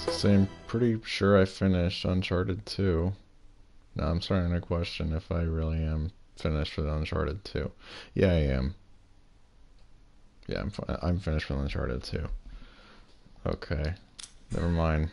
So I'm pretty sure I finished Uncharted 2. Now I'm starting to question if I really am finished with Uncharted 2. Yeah, I am. Yeah, I'm finished with Uncharted 2. Okay. Never mind.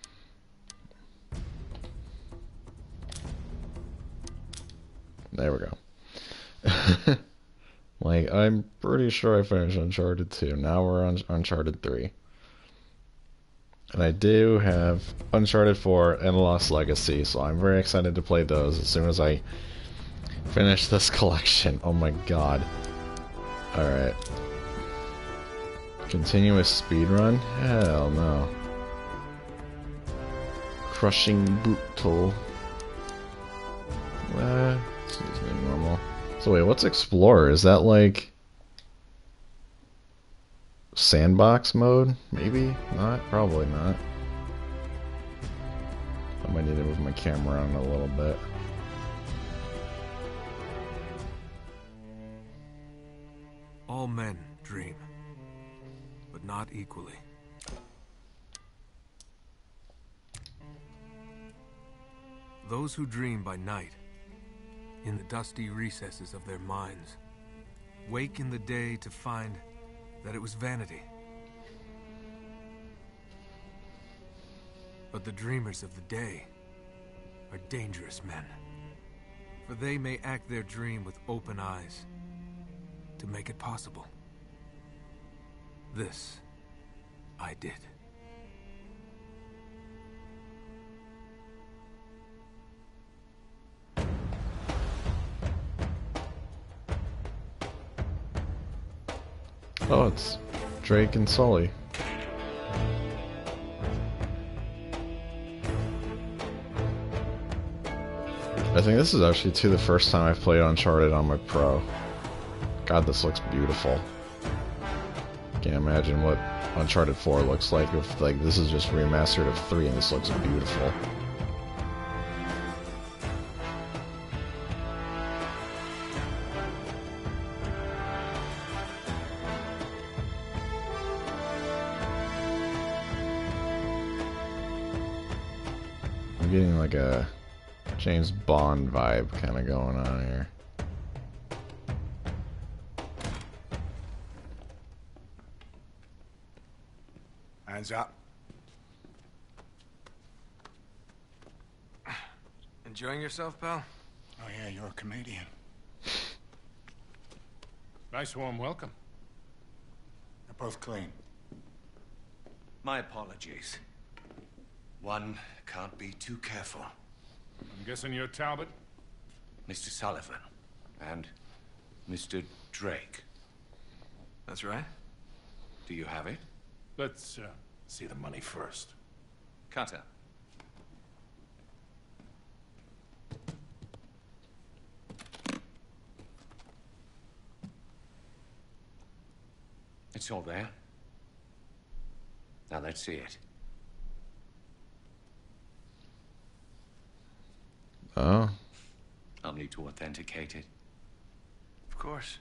There we go. Like, I'm pretty sure I finished Uncharted 2. Now we're on Uncharted 3. And I do have Uncharted 4 and Lost Legacy, so I'm very excited to play those as soon as I finish this collection. Oh my god. Alright. Continuous speedrun? Hell no. Crushing Bootle. This is normal. So wait, what's Explorer? Is that like sandbox mode? Maybe? Not? Probably not. I might need to move my camera around a little bit. All men dream, but not equally. Those who dream by night, in the dusty recesses of their minds, wake in the day to find that it was vanity. But the dreamers of the day are dangerous men, for they may act their dream with open eyes to make it possible. This I did. Oh, it's Drake and Sully. I think this is actually the first time I've played Uncharted on my Pro. God, this looks beautiful. Can't imagine what Uncharted 4 looks like if like this is just remastered of 3 and this looks beautiful. I'm getting like a James Bond vibe kind of going on here. Hands up. Enjoying yourself, pal? Oh yeah, you're a comedian. Nice warm welcome. They're both clean. My apologies. One can't be too careful. I'm guessing you're Talbot? Mr. Sullivan and Mr. Drake. That's right. Do you have it? Let's see the money first. Cutter. It's all there. Now let's see it. Oh. I'll need to authenticate it. Of course.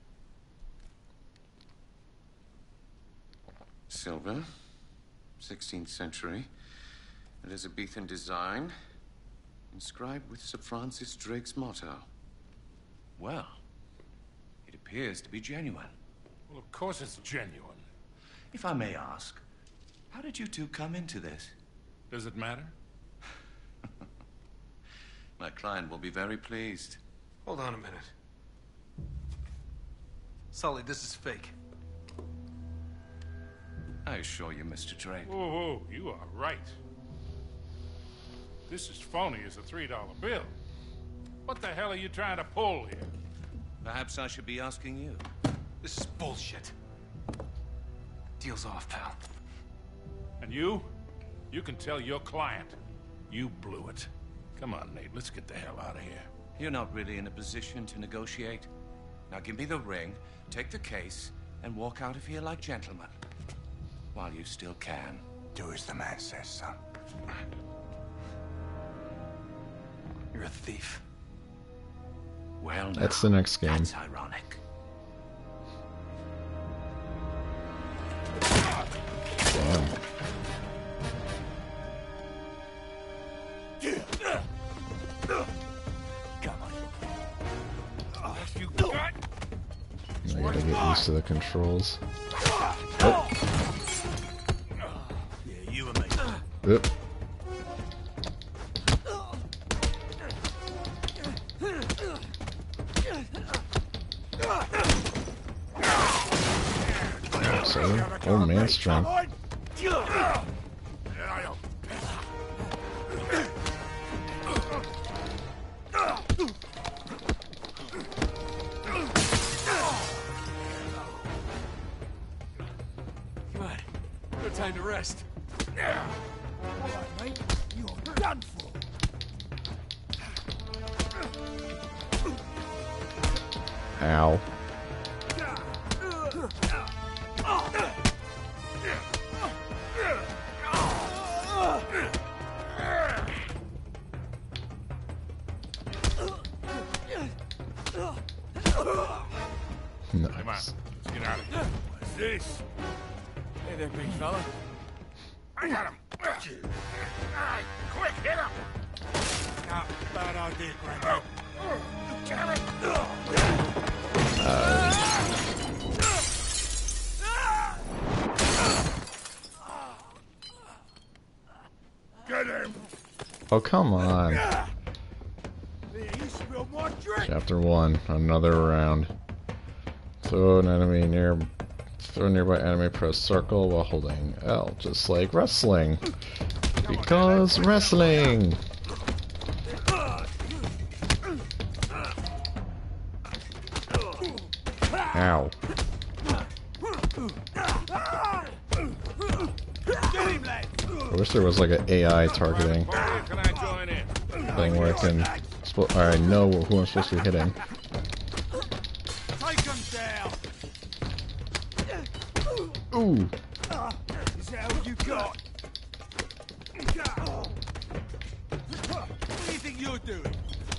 Silver, 16th century, Elizabethan design, inscribed with Sir Francis Drake's motto. Well, it appears to be genuine. Well, of course it's genuine. If I may ask, how did you two come into this? Does it matter? My client will be very pleased. Hold on a minute. Sully, this is fake. I assure you, Mr. Drake. Whoa, whoa, you are right. This is phony as a $3 bill. What the hell are you trying to pull here? Perhaps I should be asking you. This is bullshit. Deal's off, pal. And you? You can tell your client. You blew it. Come on, Nate, let's get the hell out of here. You're not really in a position to negotiate. Now give me the ring, take the case, and walk out of here like gentlemen. While you still can. Do as the man says, son. You're a thief. Well, now, That's the next game. That's ironic. Damn. I gotta get used to the controls. Oh. Yeah, you and me. Oop. So, old man strength. Come on. No time to rest. Alright, mate. You're done for. Ow. Come on, Nice. let's get out of here. What's this? Hey there, big fella. I got him. Alright, quick, hit him. Not a bad idea, Grandpa. Damn it. Get him. Oh, come on. There, you spilled my drink. Chapter 1, another round. Throw nearby enemy, press circle while holding L, just like wrestling. Because wrestling! Ow. I wish there was like an AI targeting Barry, can I join in? thing where I can I know who I'm supposed to be hitting. Take him down. Ooh! Is that all you got? What do you think you're doing?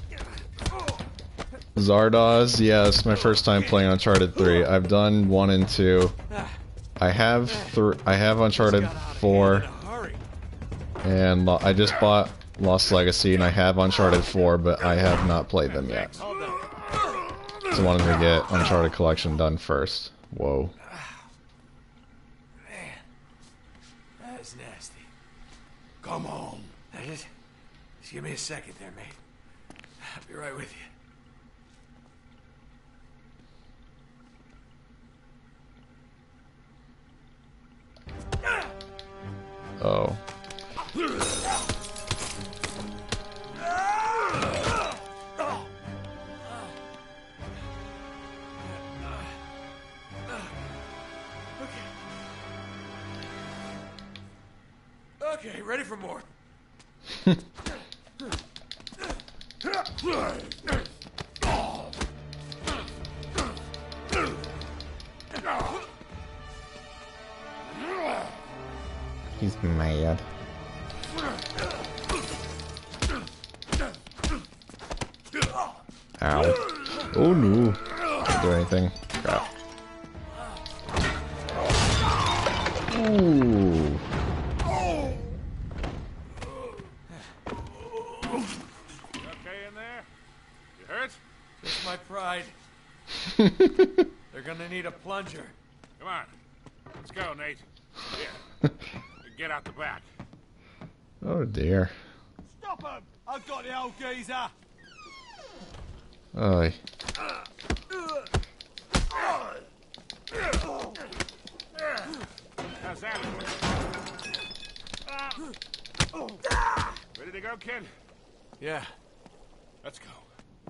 Zardoz, yeah, it's my first time playing Uncharted 3. I've done 1 and 2. I have Uncharted 4, Hurry. and I just bought Lost Legacy, and I have Uncharted 4, but I have not played them yet. So I wanted to get Uncharted Collection done first. Whoa. Man, that's nasty. Come on. Just give me a second there, mate. I'll be right with you. Oh. Okay, ready for more. He's mad. Ow. Oh no. Can't do anything. Crap. Ooh. Okay in there? You hurt? Just my pride. They're gonna need a plunger. Come on. Let's go, Nate. Here. Get out the back. Oh dear. Stop him. I've got the old geezer. Oy. How's that? Ready to go, kid? Yeah. Let's go.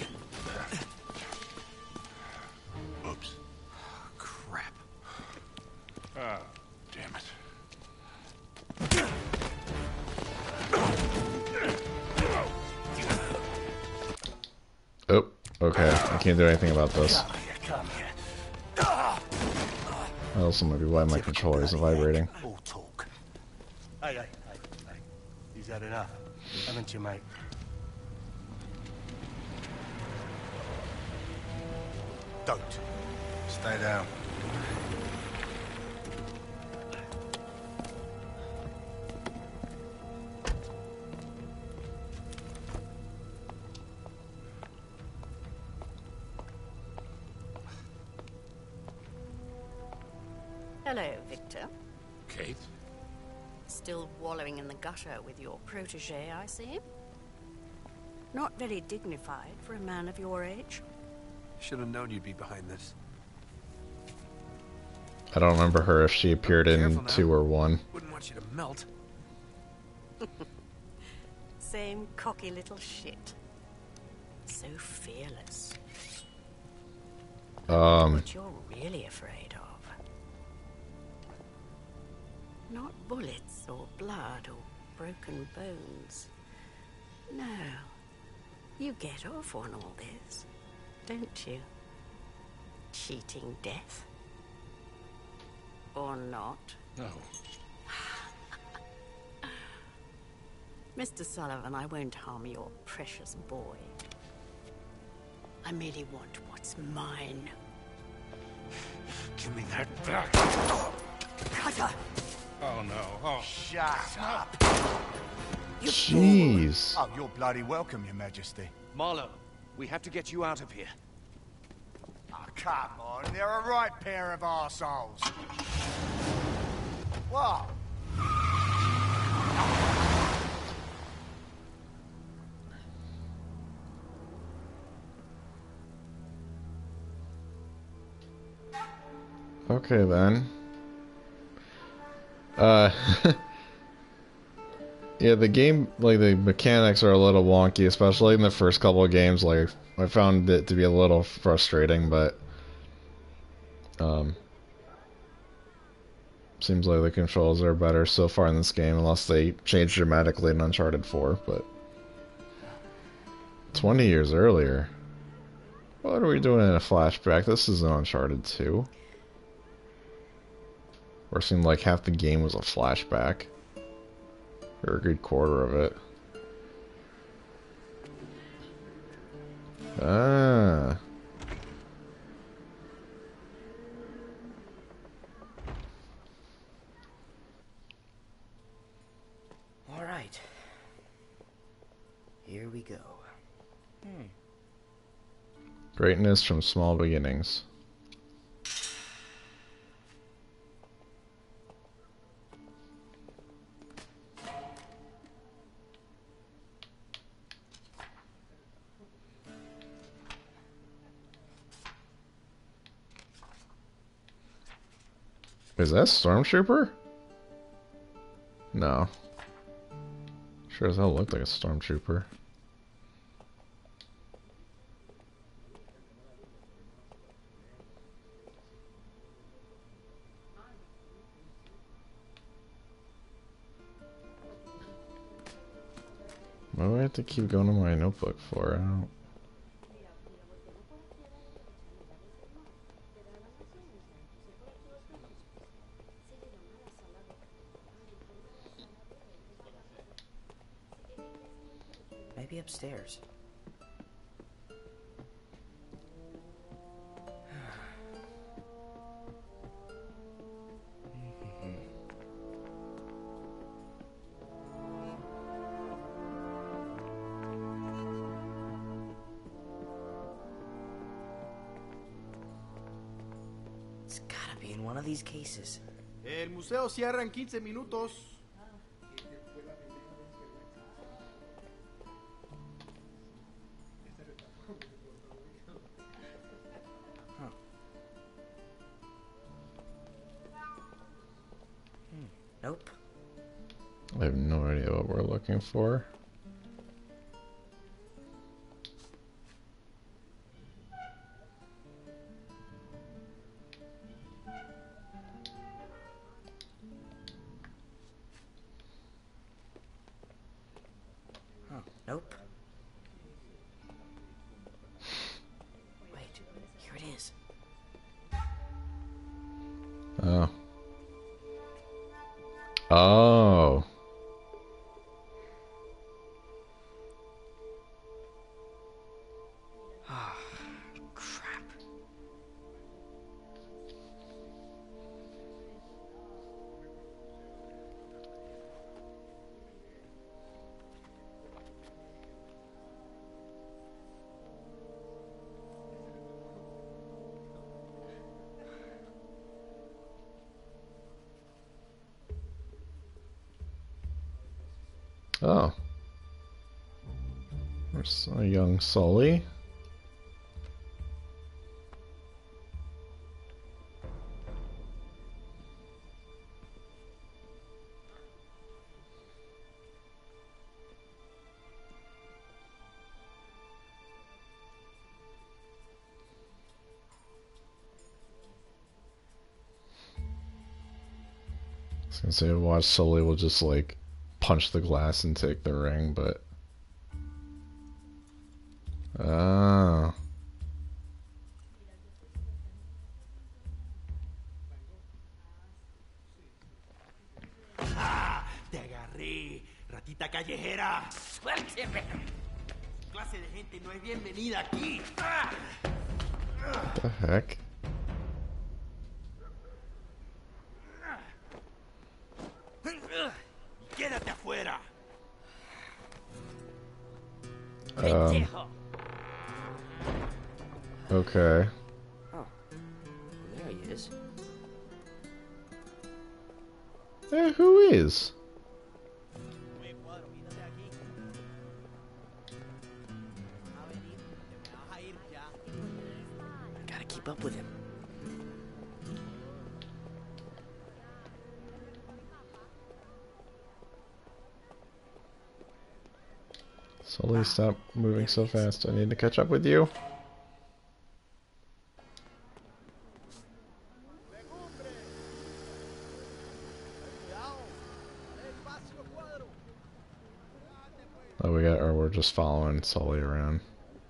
Oops. Crap. Oh, damn it. Oh, okay. I can't do anything about this. Come here. That also might be why my controller is vibrating. All talk. Hey. You've had enough, haven't you, mate? Don't. Stay down. Hello, Victor. Kate? Still wallowing in the gutter with your protege, I see. Not very dignified for a man of your age. Should have known you'd be behind this. I don't remember her if she appeared in Careful now. 2 or 1. Wouldn't want you to melt. Same cocky little shit. So fearless. What you're really afraid of. Not bullets or blood or broken bones. No. You get off on all this, don't you? Cheating death. Or not. No. Mr. Sullivan, I won't harm your precious boy. I merely want what's mine. Give me that back. Cutter! Oh, no. Oh. Shut up! Jeez. Oh, you're bloody welcome, Your Majesty. Marlowe, we have to get you out of here. Oh, come on, they're a right pair of arseholes. What? Okay then. Yeah, the game, like, the mechanics are a little wonky, especially in the first couple of games. Like, I found it to be a little frustrating, but seems like the controls are better so far in this game, unless they change dramatically in Uncharted 4, but 20 years earlier. What are we doing in a flashback? This is an Uncharted 2. Or it seemed like half the game was a flashback. Or a good quarter of it. Ah. All right. Here we go. Greatness from small beginnings. Is that Stormtrooper? No. Sure as hell looked like a Stormtrooper. What do I have to keep going to my notebook for? I don't... Maybe upstairs. It's gotta be in one of these cases. El museo cierra en 15 minutos. Nope. I have no idea what we're looking for. Nope. Wait, here it is. Oh. Oh. Ah, crap. Oh. There's a young Sully. I was gonna say, watch Sully will just like punch the glass and take the ring, but ah, ¡Ah! ¡Te agarré! ¡Ratita callejera! ¡Suélteme! Clase de gente no es bienvenida aquí. ¡Ah! what the heck? ¡Quédate afuera! Okay. Oh. There he is. Who is? Gotta keep up with him. Sully, stop moving so fast. I need to catch up with you. Oh, or we're just following Sully around.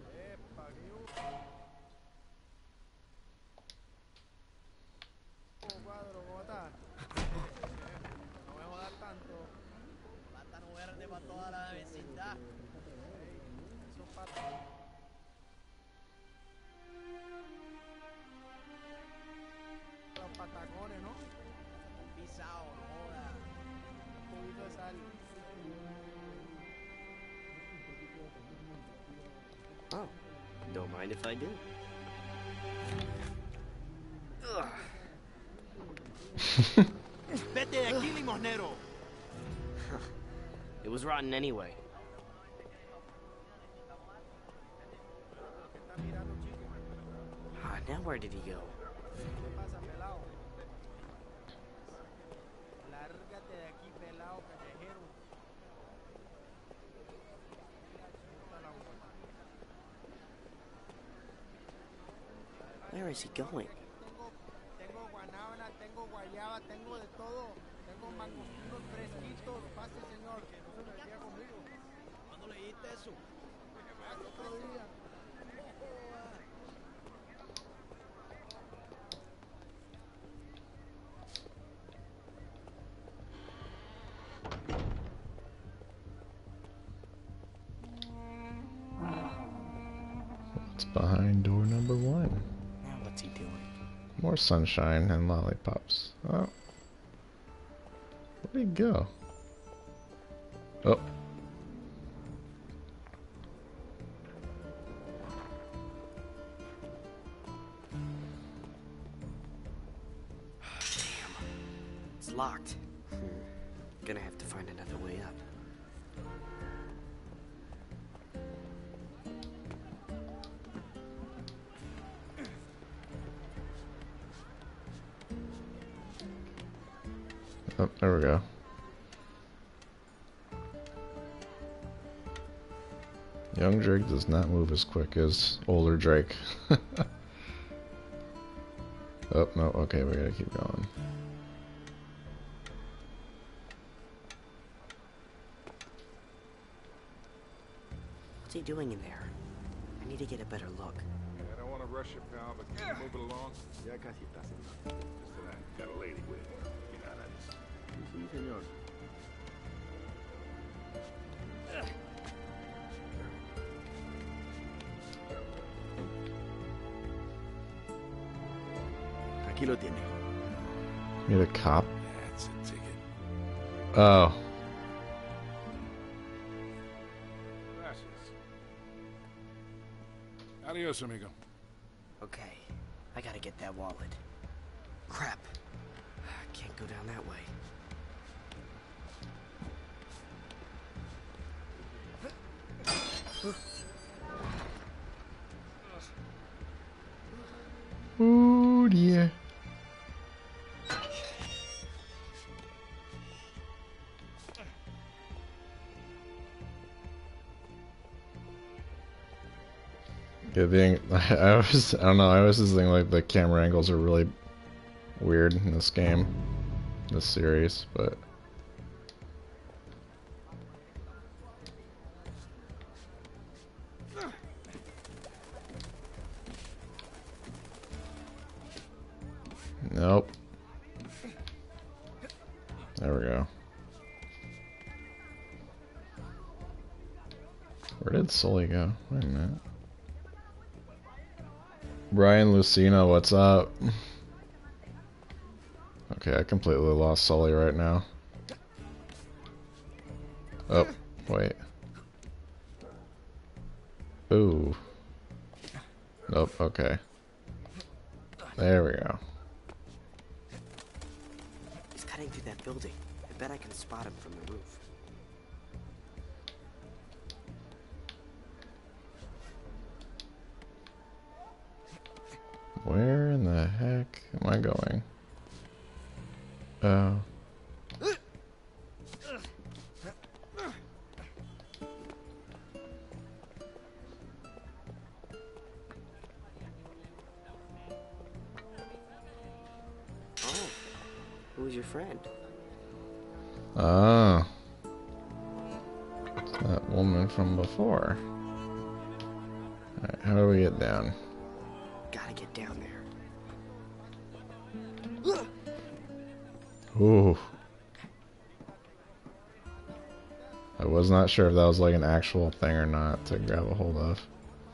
Oh, don't mind if I do. ¡Vete de aquí, limosnero! It was rotten anyway. Ah, now where did he go? Lárgate de aquí, pelado callejero. Where is he going? Tengo guanábana, tengo guayaba, tengo de todo. Tengo mangostinos fresquitos. Pase, señor, que no se me queda conmigo. ¿Cuándo leíste eso? El otro día. What's behind door number 1? Now what's he doing? More sunshine and lollipops. Oh. Where'd he go? Oh. Damn. It's locked. Gonna have to find another way up. Oh, there we go. Young Drake does not move as quick as older Drake. Oh, no, okay, we gotta keep going. What's he doing in there? I need to get a better look. I don't want to rush you, pal, but can you move it along? Ya casi está, señor. Just tonight. Got a lady with you. You know that is. Sí, señor. Aquí lo tiene. Need a cop? That's a ticket. Oh. Gracias. Adios, amigo. Okay, I gotta get that wallet. Crap. Can't go down that way. Oh dear. Good thing I don't know, I always just think like the camera angles are really weird in this game, this series, but nope. There we go. Where did Sully go? Wait a minute. Brian Lucina, what's up? Okay, I completely lost Sully right now. Oh, wait. Ooh. Nope, okay. There we go. He's cutting through that building. I bet I can spot him from the roof. Where in the heck am I going? Oh. Oh, who's your friend? Ah. It's that woman from before. Alright, how do we get down? Gotta get down there. Ooh. I was not sure if that was like an actual thing or not to grab a hold of.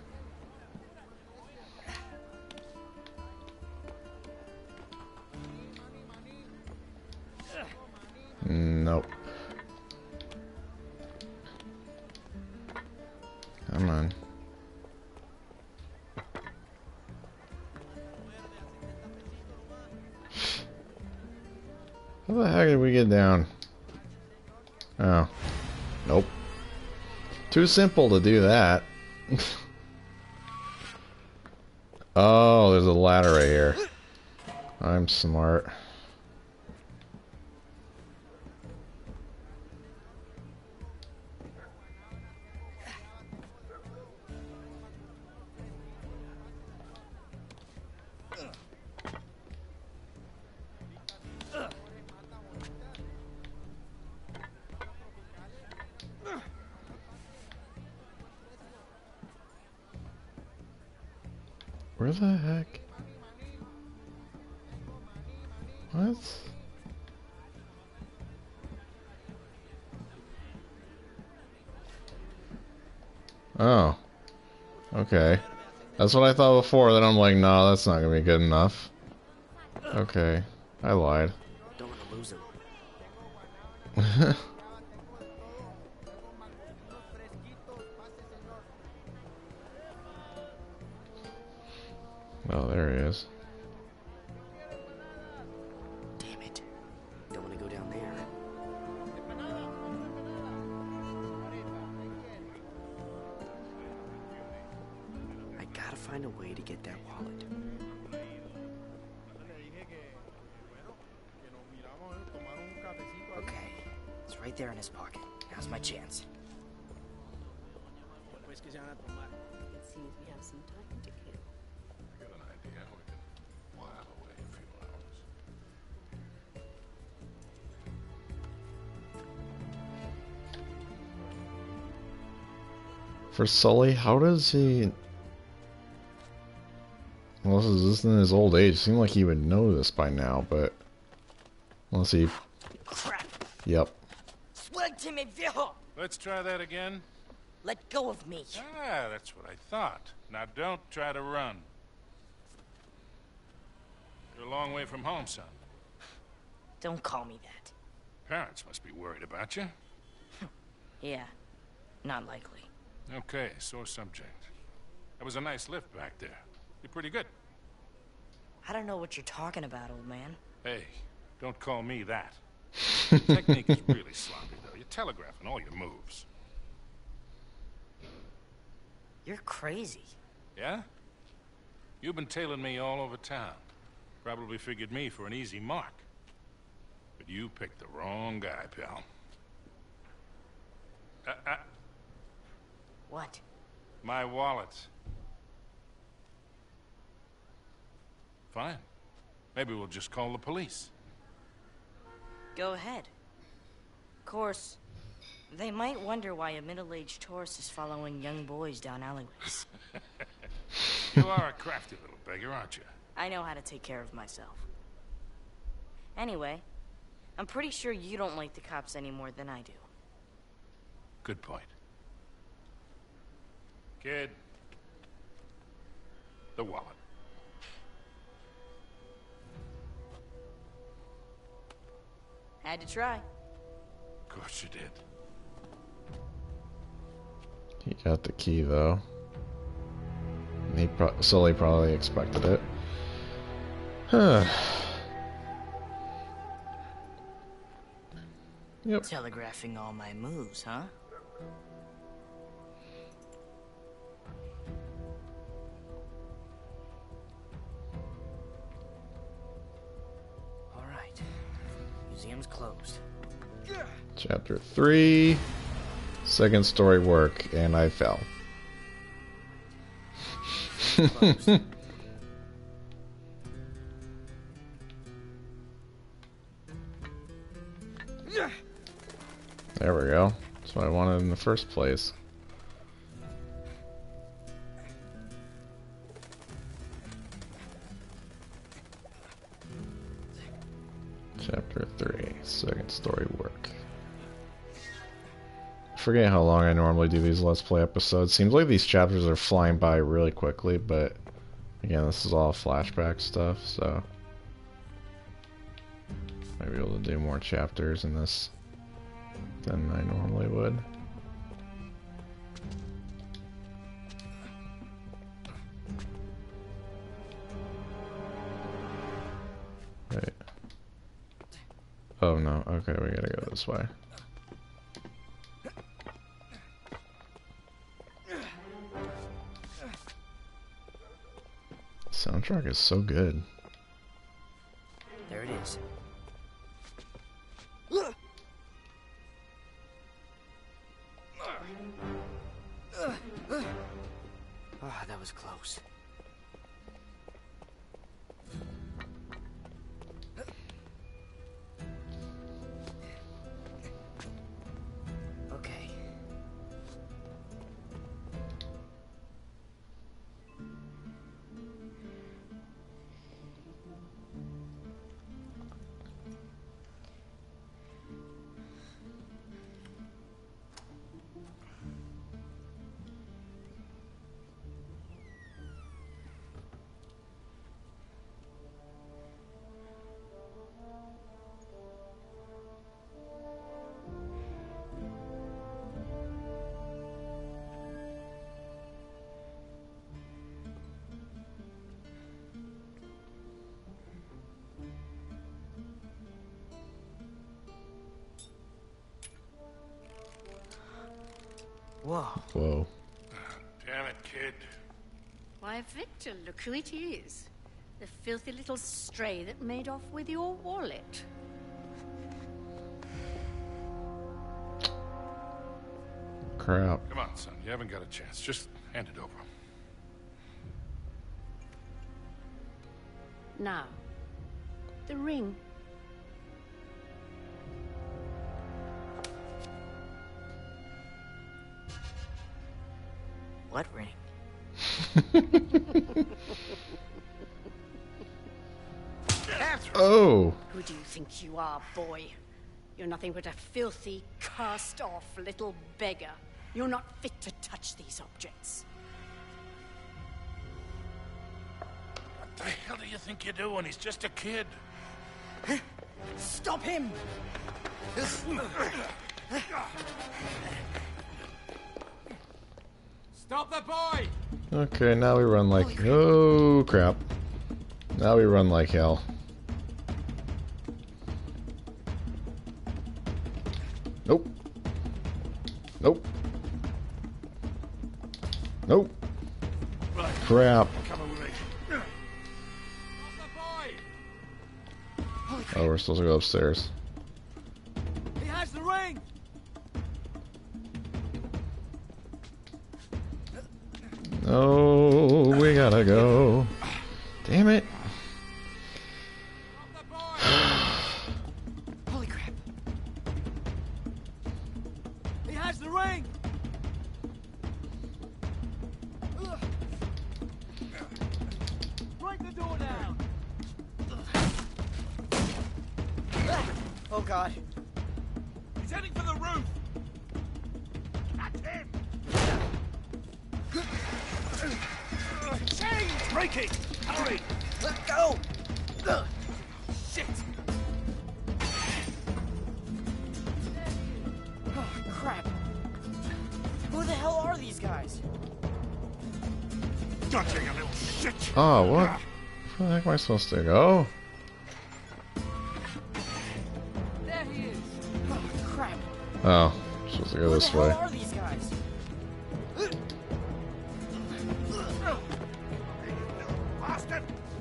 Nope. Come on. How the heck did we get down? Oh. Nope. Too simple to do that. Oh, there's a ladder right here. I'm smart. Where the heck? What? Oh. Okay. That's what I thought before, then I'm like, no, that's not gonna be good enough. Okay. I lied. Don't want to lose him. Oh, there he is. Damn it. Don't want to go down there. I gotta find a way to get that wallet. Okay, it's right there in his pocket. Now's my chance. It seems we have some time to kill. I got an idea. We can while away a few hours. For Sully, how does he... Well, this is in his old age. It seemed like he would know this by now, but... Unless he... Crap! Yep. Suélteme, viejo! Let's try that again. Let go of me. Ah, that's what I thought. Now don't try to run. You're a long way from home, son. Don't call me that. Parents must be worried about you. Yeah, not likely. Okay, sore subject. That was a nice lift back there. You're pretty good. I don't know what you're talking about, old man. Hey, don't call me that. Technique is really sloppy, though. You're telegraphing all your moves. You're crazy. Yeah? You've been tailing me all over town. Probably figured me for an easy mark. But you picked the wrong guy, pal. What? My wallet. Fine. Maybe we'll just call the police. Go ahead. Of course, they might wonder why a middle-aged tourist is following young boys down alleyways. You are a crafty little beggar, aren't you? I know how to take care of myself. Anyway, I'm pretty sure you don't like the cops any more than I do. Good point. Kid. The wallet. Had to try. Of course you did. He got the key, though. He Sully probably expected it. Yep. Telegraphing all my moves, huh? All right. Museum's closed. Chapter 3. Second story work, and I fell. There we go. That's what I wanted in the first place. Chapter 3. Second story work. I forget how long I normally do these Let's Play episodes. Seems like these chapters are flying by really quickly, but again, this is all flashback stuff, so might be able to do more chapters in this than I normally would. Right. Oh no, okay, we gotta go this way. Soundtrack is so good. There it is. Ah, that was close. Okay. Whoa. Whoa. Damn it, kid. Why, Victor, look who it is. The filthy little stray that made off with your wallet. Crap. Come on, son. You haven't got a chance. Just hand it over. Now, the ring. What ring? Oh! Who do you think you are, boy? You're nothing but a filthy, cast-off little beggar. You're not fit to touch these objects. What the hell do you think you're doing? He's just a kid. Stop him! Stop that boy! Okay, now we run like... Oh, crap. Now we run like hell. Nope. Nope. Nope. Crap. Come with me. Oh, we're supposed to go upstairs. He has the ring! Oh, we gotta go. Damn it. Holy crap. He has the ring! Break the door down! Oh god. He's heading for the roof! That's him! Chains! Breaking! Hurry! Let go! Shit! Oh, crap. Who the hell are these guys? Gotcha, you little shit! Oh, what? Where the heck am I supposed to go? There he is! Oh, crap. Oh, supposed to go this Who the way. hell are these guys? Bastard!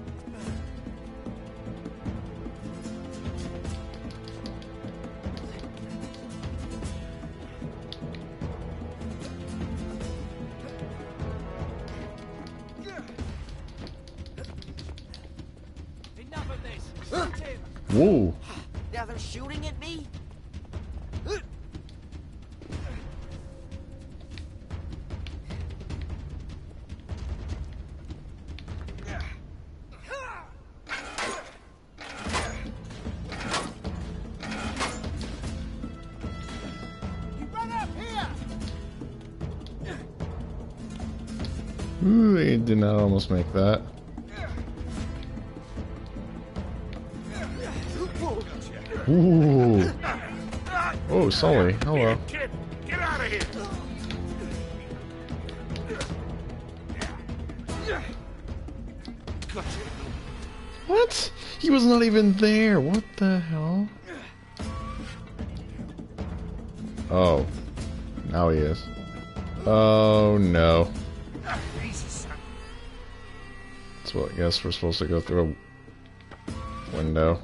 Enough of this! Shoot him! Whoa. Now they're shooting at me? You run up here! Ooh, he did not almost make that. Ooh. Oh, Sully. Hello. Kid, get out of here! What? He was not even there. What the hell? Oh. Now he is. Oh, no. That's what I guess we're supposed to go through a window.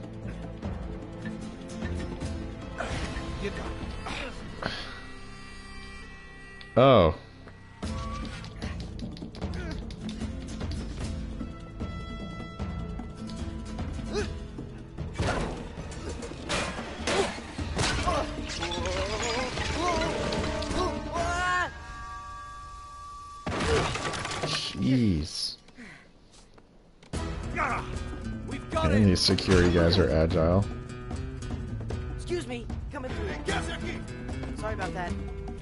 Oh. Jeez. We've got And him! these security guys are agile. Excuse me, coming through. Sorry about that.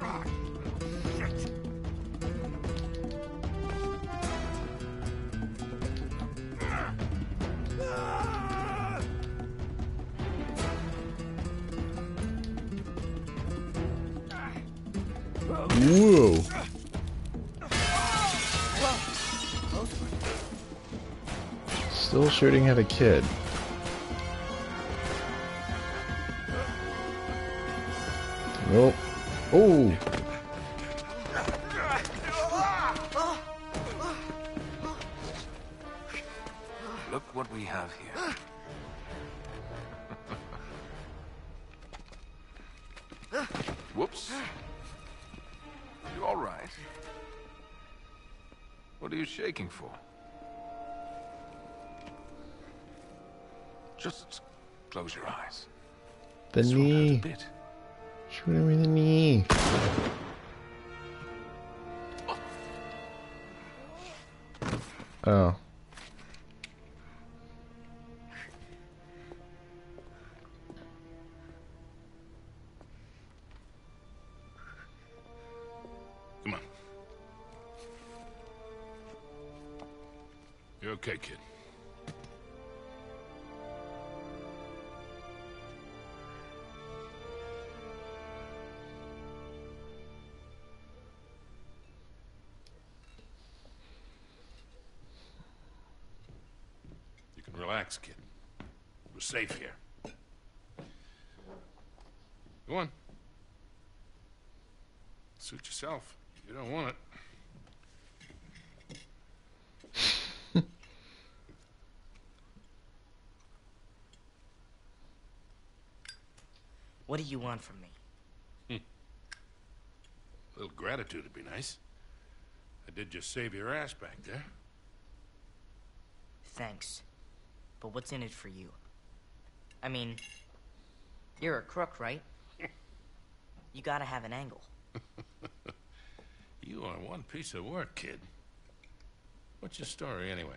Whoa. Still shooting at a kid. Nope. Oh. Look what we have here. Whoops. You all right? What are you shaking for? Just close your eyes. The This won't hurt a knee. bit. Shoot him in the knee. Oh. Come on. You're okay, kid. You can relax, kid. We're safe here. Go on. Suit yourself. You don't want it. What do you want from me? A little gratitude would be nice. I did just save your ass back there. Thanks. But what's in it for you? I mean, you're a crook, right? You gotta have an angle. You are one piece of work, kid. What's your story, anyway?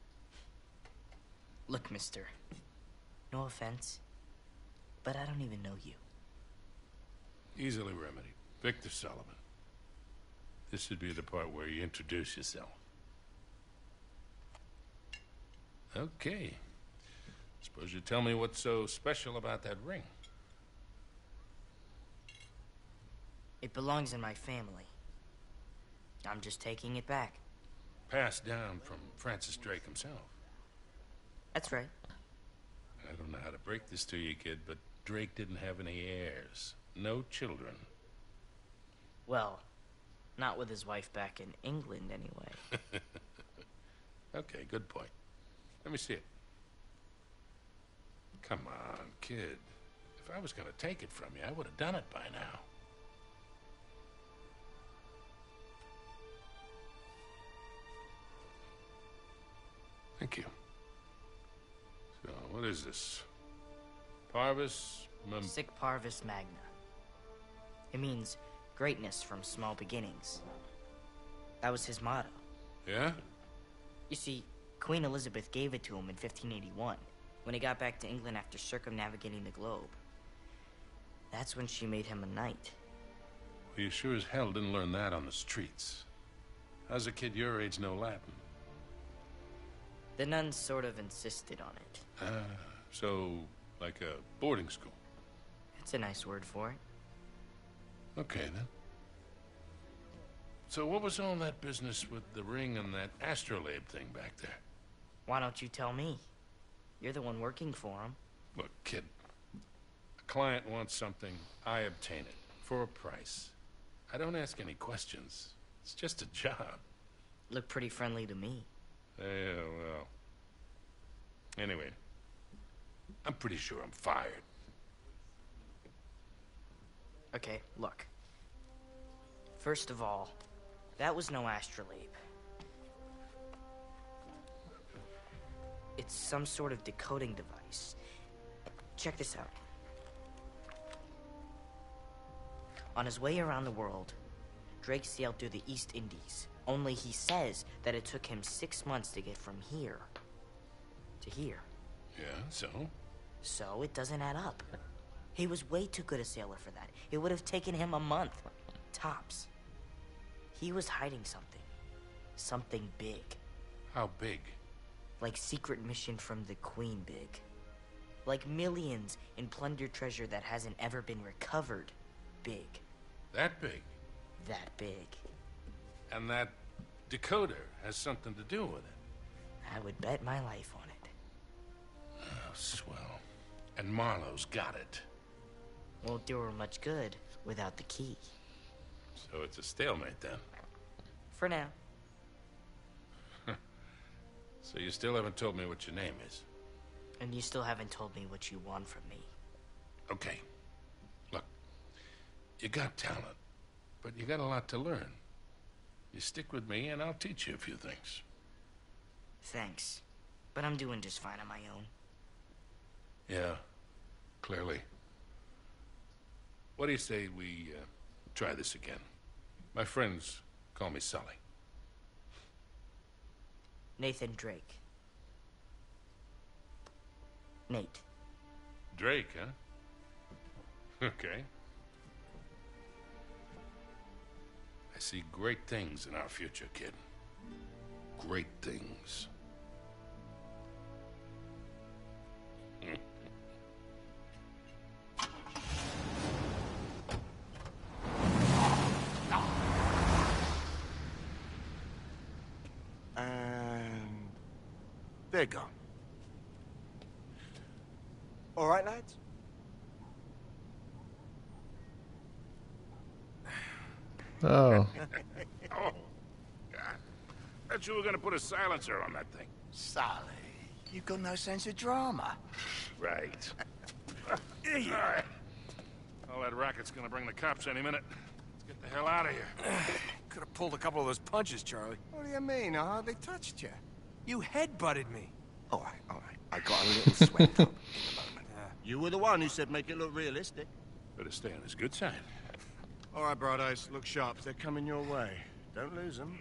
Look, mister. No offense, but I don't even know you. Easily remedied. Victor Sullivan. This should be the part where you introduce yourself. Okay. Suppose you tell me what's so special about that ring. It belongs in my family. I'm just taking it back. Passed down from Francis Drake himself. That's right. I don't know how to break this to you, kid, but Drake didn't have any heirs. No children. Well, not with his wife back in England, anyway. Okay, good point. Let me see it. Come on, kid. If I was gonna take it from you, I would have done it by now. Thank you. So, what is this? Parvis Sic Parvis Magna. It means greatness from small beginnings. That was his motto. Yeah? You see, Queen Elizabeth gave it to him in 1581, when he got back to England after circumnavigating the globe. That's when she made him a knight. Well, you sure as hell didn't learn that on the streets. How's a kid your age know Latin? The nuns sort of insisted on it. So, like a boarding school? It's a nice word for it. Okay, then. So what was all that business with the ring and that astrolabe thing back there? Why don't you tell me? You're the one working for him. Look, kid. A client wants something, I obtain it. For a price. I don't ask any questions. It's just a job. Look pretty friendly to me. Yeah, well. Anyway. I'm pretty sure I'm fired. Okay, look. First of all, that was no astrolabe. It's some sort of decoding device. Check this out. On his way around the world, Drake sailed through the East Indies. Only he says that it took him 6 months to get from here to here. Yeah, so? So it doesn't add up. He was way too good a sailor for that. It would have taken him a month, tops. He was hiding something. Something big. How big? Like secret mission from the Queen big. Like millions in plundered treasure that hasn't ever been recovered big. That big? That big. And that decoder has something to do with it? I would bet my life on it. Oh, swell. And Marlowe's got it. Won't do her much good without the key. So it's a stalemate, then? For now. So you still haven't told me what your name is? And you still haven't told me what you want from me. Okay. Look, you got talent, but you got a lot to learn. You stick with me and I'll teach you a few things. Thanks. But I'm doing just fine on my own. Yeah, clearly. What do you say we try this again? My friends call me Sully. Nathan Drake. Nate. Drake, huh? Okay. I see great things in our future, kid. Great things. They're gone. All right, lads? Oh. Oh, God. Thought you were gonna put a silencer on that thing. Sully, you've got no sense of drama. Right. Well, that racket's gonna bring the cops any minute. Let's get the hell out of here. Could have pulled a couple of those punches, Charlie. What do you mean? I hardly touched you. You headbutted me. All right, all right. I got a little sweat up in the moment. You were the one who said make it look realistic. Better stay on his good side. All right, Bright Eyes, look sharp. They're coming your way. Don't lose them.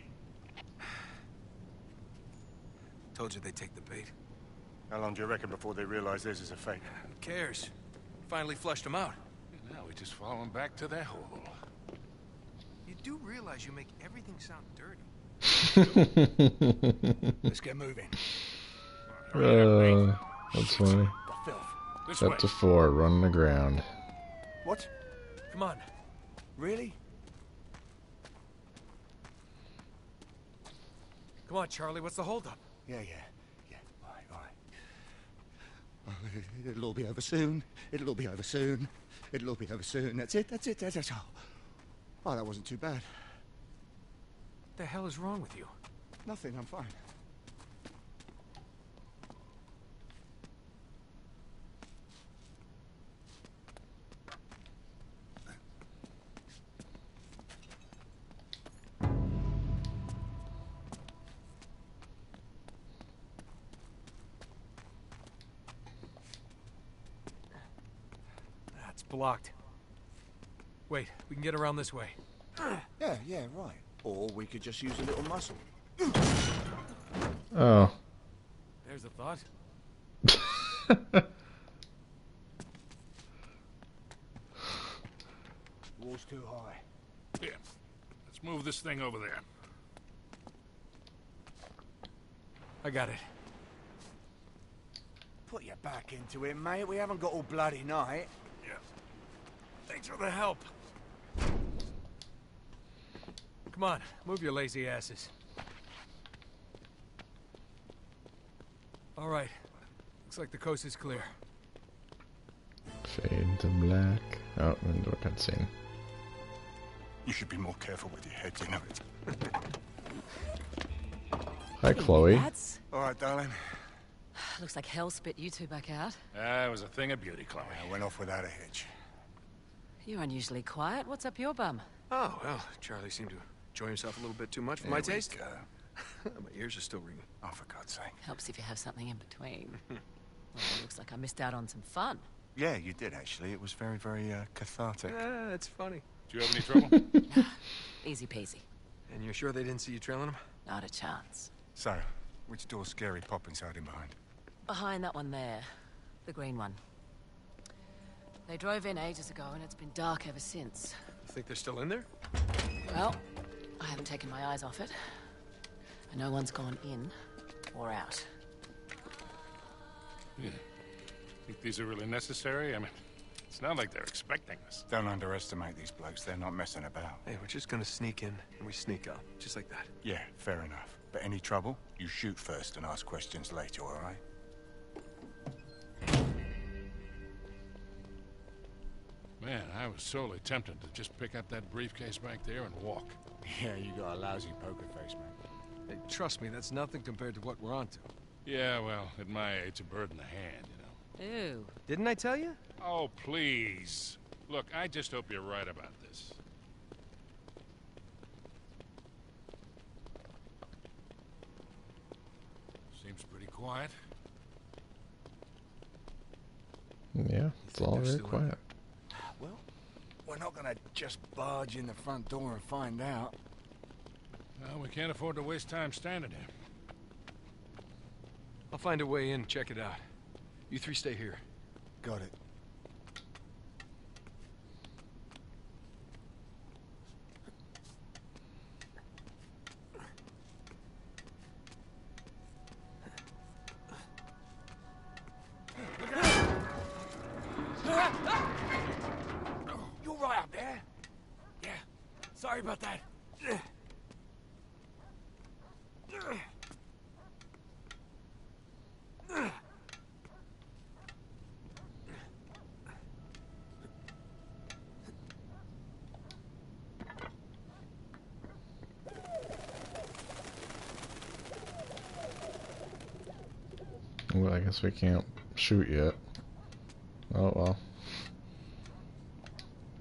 Told you they'd take the bait. How long do you reckon before they realize this is a fake? Who cares? Finally flushed them out. Now we just follow him back to their hole. You do realize you make everything sound dirty. Let's get moving. That's funny. The filth. This way. Up to 4, running aground. What? Come on. Really? Come on, Charlie. What's the holdup? Yeah. All right. It'll all be over soon. It'll all be over soon. It'll all be over soon. That's it. That's all. Oh, that wasn't too bad. What the hell is wrong with you? Nothing. I'm fine. It's blocked. Wait, we can get around this way. Yeah, right. Or we could just use a little muscle. Oh. There's a thought. Wall's too high. Here, let's move this thing over there. I got it. Put your back into it, mate. We haven't got all bloody night. Yeah. Thanks for the help. Come on, move your lazy asses. All right. Looks like the coast is clear. Fade to black. Oh, into a cutscene. You should be more careful with your head, you know it. Hi, Chloe. All right, darling. Looks like hell spit you two back out. It was a thing of beauty, Chloe. I went off without a hitch. You're unusually quiet. What's up your bum? Oh, well, Charlie seemed to enjoy himself a little bit too much for my taste. My ears are still ringing. Oh, for God's sake. Helps if you have something in between. Well, it looks like I missed out on some fun. Yeah, you did, actually. It was very, very cathartic. It's funny. Do you have any trouble? Easy peasy. And you're sure they didn't see you trailing them? Not a chance. So, which door's Scary Poppins hiding behind? Behind that one there. The green one. They drove in ages ago and it's been dark ever since. You think they're still in there? Well, I haven't taken my eyes off it. And no one's gone in or out. Yeah. Think these are really necessary? I mean, it's not like they're expecting us. Don't underestimate these blokes. They're not messing about. Hey, we're just gonna sneak in and we sneak out. Just like that. Yeah, fair enough. But any trouble, you shoot first and ask questions later, all right? Man, I was sorely tempted to just pick up that briefcase back there and walk. Yeah, you got a lousy poker face, man. Hey, trust me, that's nothing compared to what we're onto. Yeah, well, at my age, a bird in the hand, you know. Ew. Didn't I tell you? Oh, please. Look, I just hope you're right about this. Seems pretty quiet. Yeah, it's all very quiet. Well, we're not gonna just barge in the front door and find out. Well, we can't afford to waste time standing here. I'll find a way in, check it out. You three stay here. Got it. You all right up there? Yeah. Sorry about that. Well, I guess we can't shoot yet. Oh well.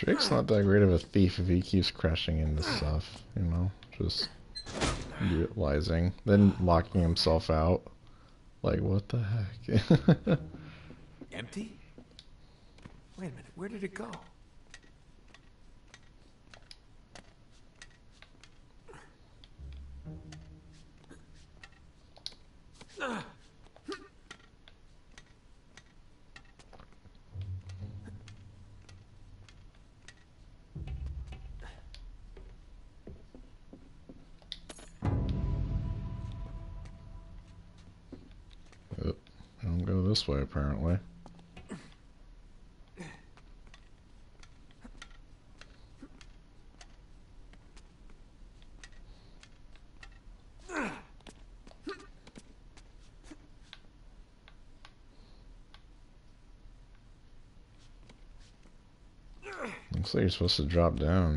Drake's not that great of a thief if he keeps crashing into stuff, you know? Just utilizing, then locking himself out. Like, what the heck? Empty? Wait a minute, where did it go? I don't go this way, apparently. Looks like you're supposed to drop down.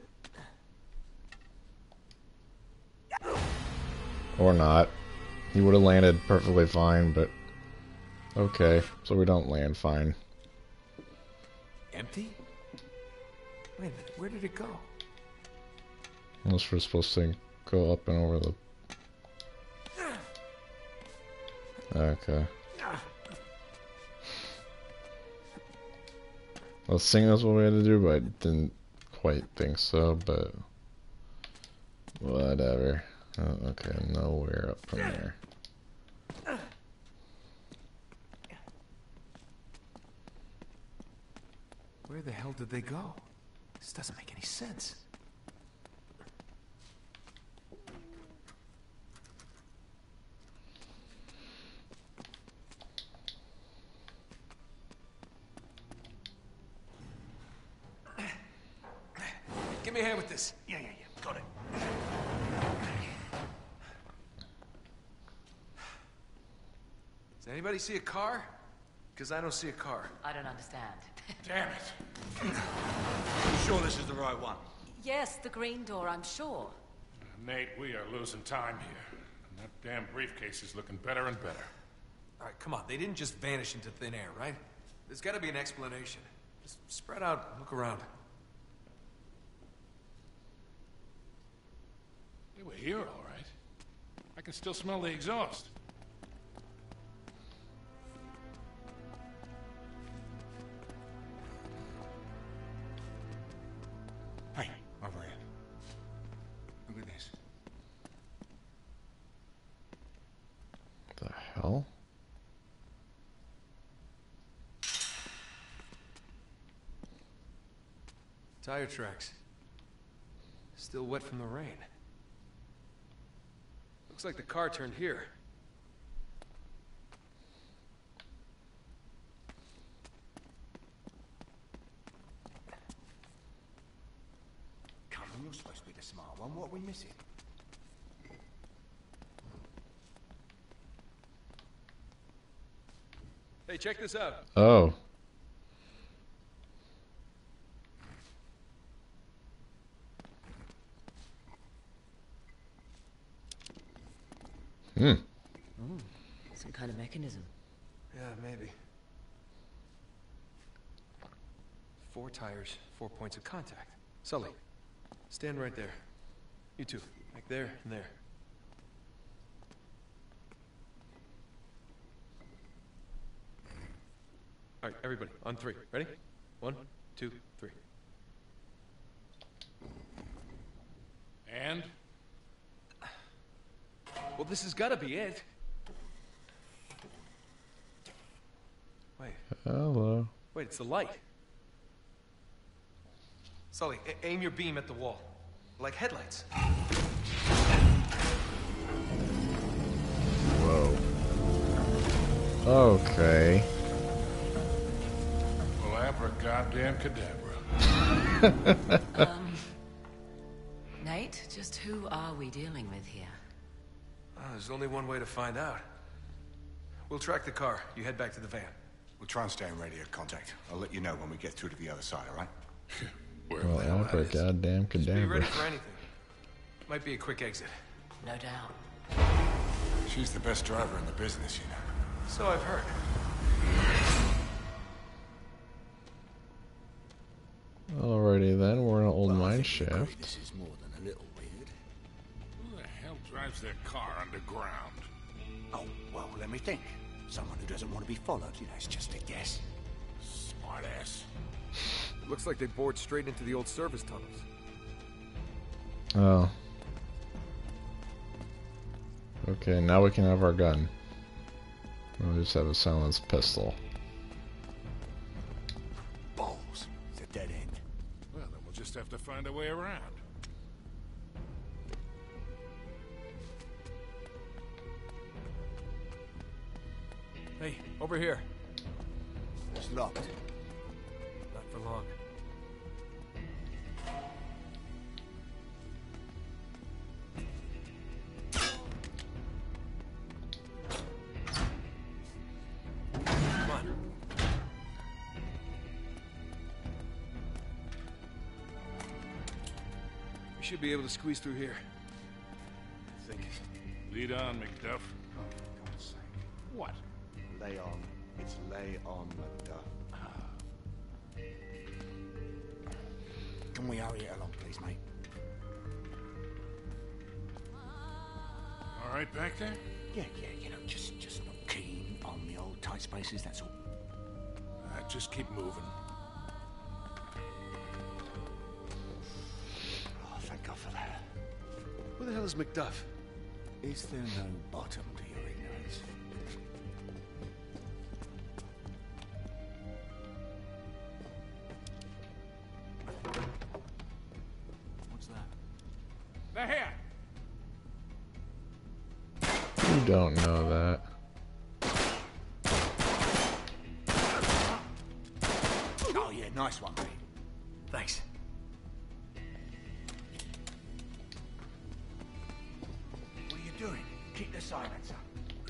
Or not. He would have landed perfectly fine, but... Okay, so we don't land fine. Empty? Wait a minute, where did it go? Unless we're supposed to go up and over the... Okay. I was thinking that's what we had to do, but I didn't quite think so, but... Whatever. Oh, okay, nowhere up from there. Where the hell did they go? This doesn't make any sense. Give me a hand with this. Yeah. Got it. Does anybody see a car? Because I don't see a car. I don't understand. Damn it. You sure this is the right one? Yes, the green door, I'm sure. Nate, we are losing time here. And that damn briefcase is looking better and better. All right, come on. They didn't just vanish into thin air, right? There's got to be an explanation. Just spread out, look around. They were here, all right. I can still smell the exhaust. Hey, over here. Look at this. The hell? Tire tracks. Still wet from the rain. Looks like the car turned here. Come on, you're supposed to be the smart one. What are we missing? Hey, check this out. Oh. Oh, some kind of mechanism. Yeah, maybe. 4 tires, 4 points of contact. Sully, stand right there. You two, like there and there. All right, everybody, on 3. Ready? 1, 2, 3. And? Well, this has got to be it. Wait. Hello. Wait, it's the light. Sully, aim your beam at the wall. Like headlights. Whoa. Okay. Well, abracadabra cadabra. Nate, just who are we dealing with here? There's only one way to find out. We'll track the car. You head back to the van. We'll try and stay in radio contact. I'll let you know when we get through to the other side, all right? Well, Alpha, goddamn Be cadabra. ready for anything. Might be a quick exit. No doubt. She's the best driver in the business, you know. So I've heard. Alrighty then, we're in an old Well, I mine think we agree shaft. This is more than a little weird. Who the hell drives their car underground? Oh, well, let me think. Someone who doesn't want to be followed, you know, it's just a guess. Smart ass. Looks like they bored straight into the old service tunnels. Oh. Okay, now we can have our gun. We just have a silenced pistol. Balls. It's a dead end. Well, then we'll just have to find a way around. Hey, over here. It's locked. Not for long. Come on. We should be able to squeeze through here. I think. Lead on, McDuff. Oh, for God's sake. What? Lay on. It's lay on, Macduff. Can we hurry it along, please, mate? All right back there? Yeah, you know, just not keen on the old tight spaces, that's all. Just keep moving. Oh, thank God for that. Who the hell is McDuff? Is there no bottom to your ignorance? What's that? They're here! You don't know that. Oh, yeah, nice one, mate. Thanks. What are you doing? Keep the silence up.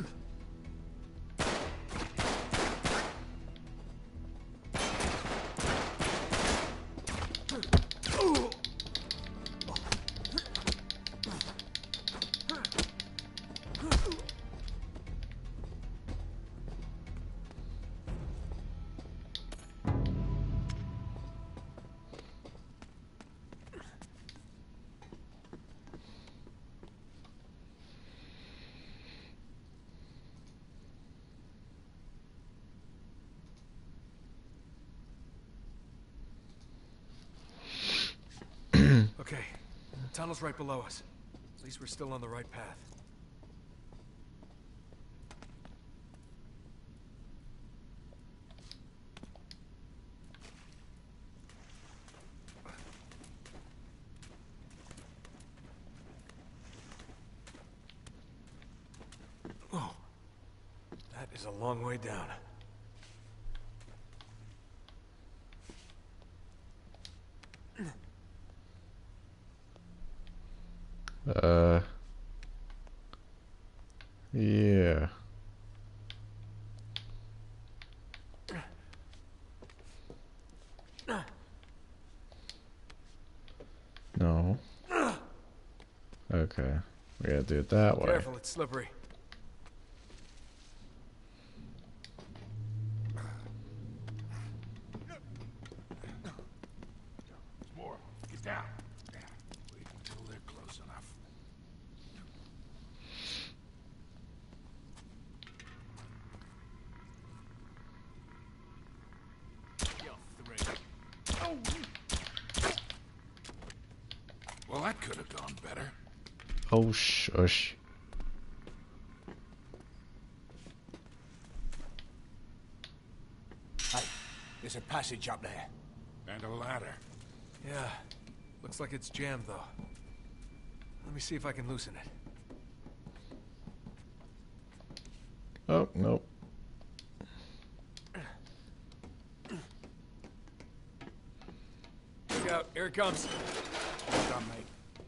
Okay, the tunnel's right below us. At least we're still on the right path. Oh, that is a long way down. Yeah. No. Okay. We gotta do it that way. Careful, it's slippery. More. Get down. Wait until they're close enough. Well, that could have gone better. Oh, shush. Hey, there's a passage up there. And a ladder. Yeah, looks like it's jammed though. Let me see if I can loosen it. Oh, nope. Look out, here it comes. Well done, mate.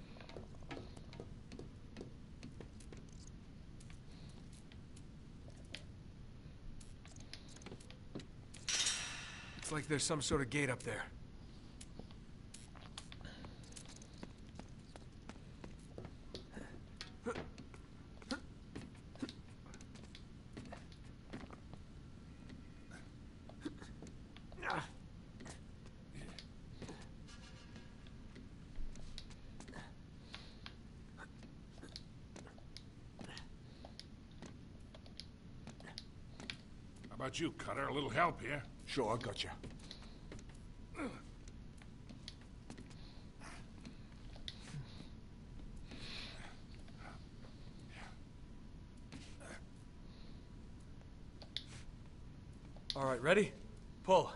Looks like there's some sort of gate up there. about you, Cutter? A little help here? Sure, I got you. All right, ready? Pull.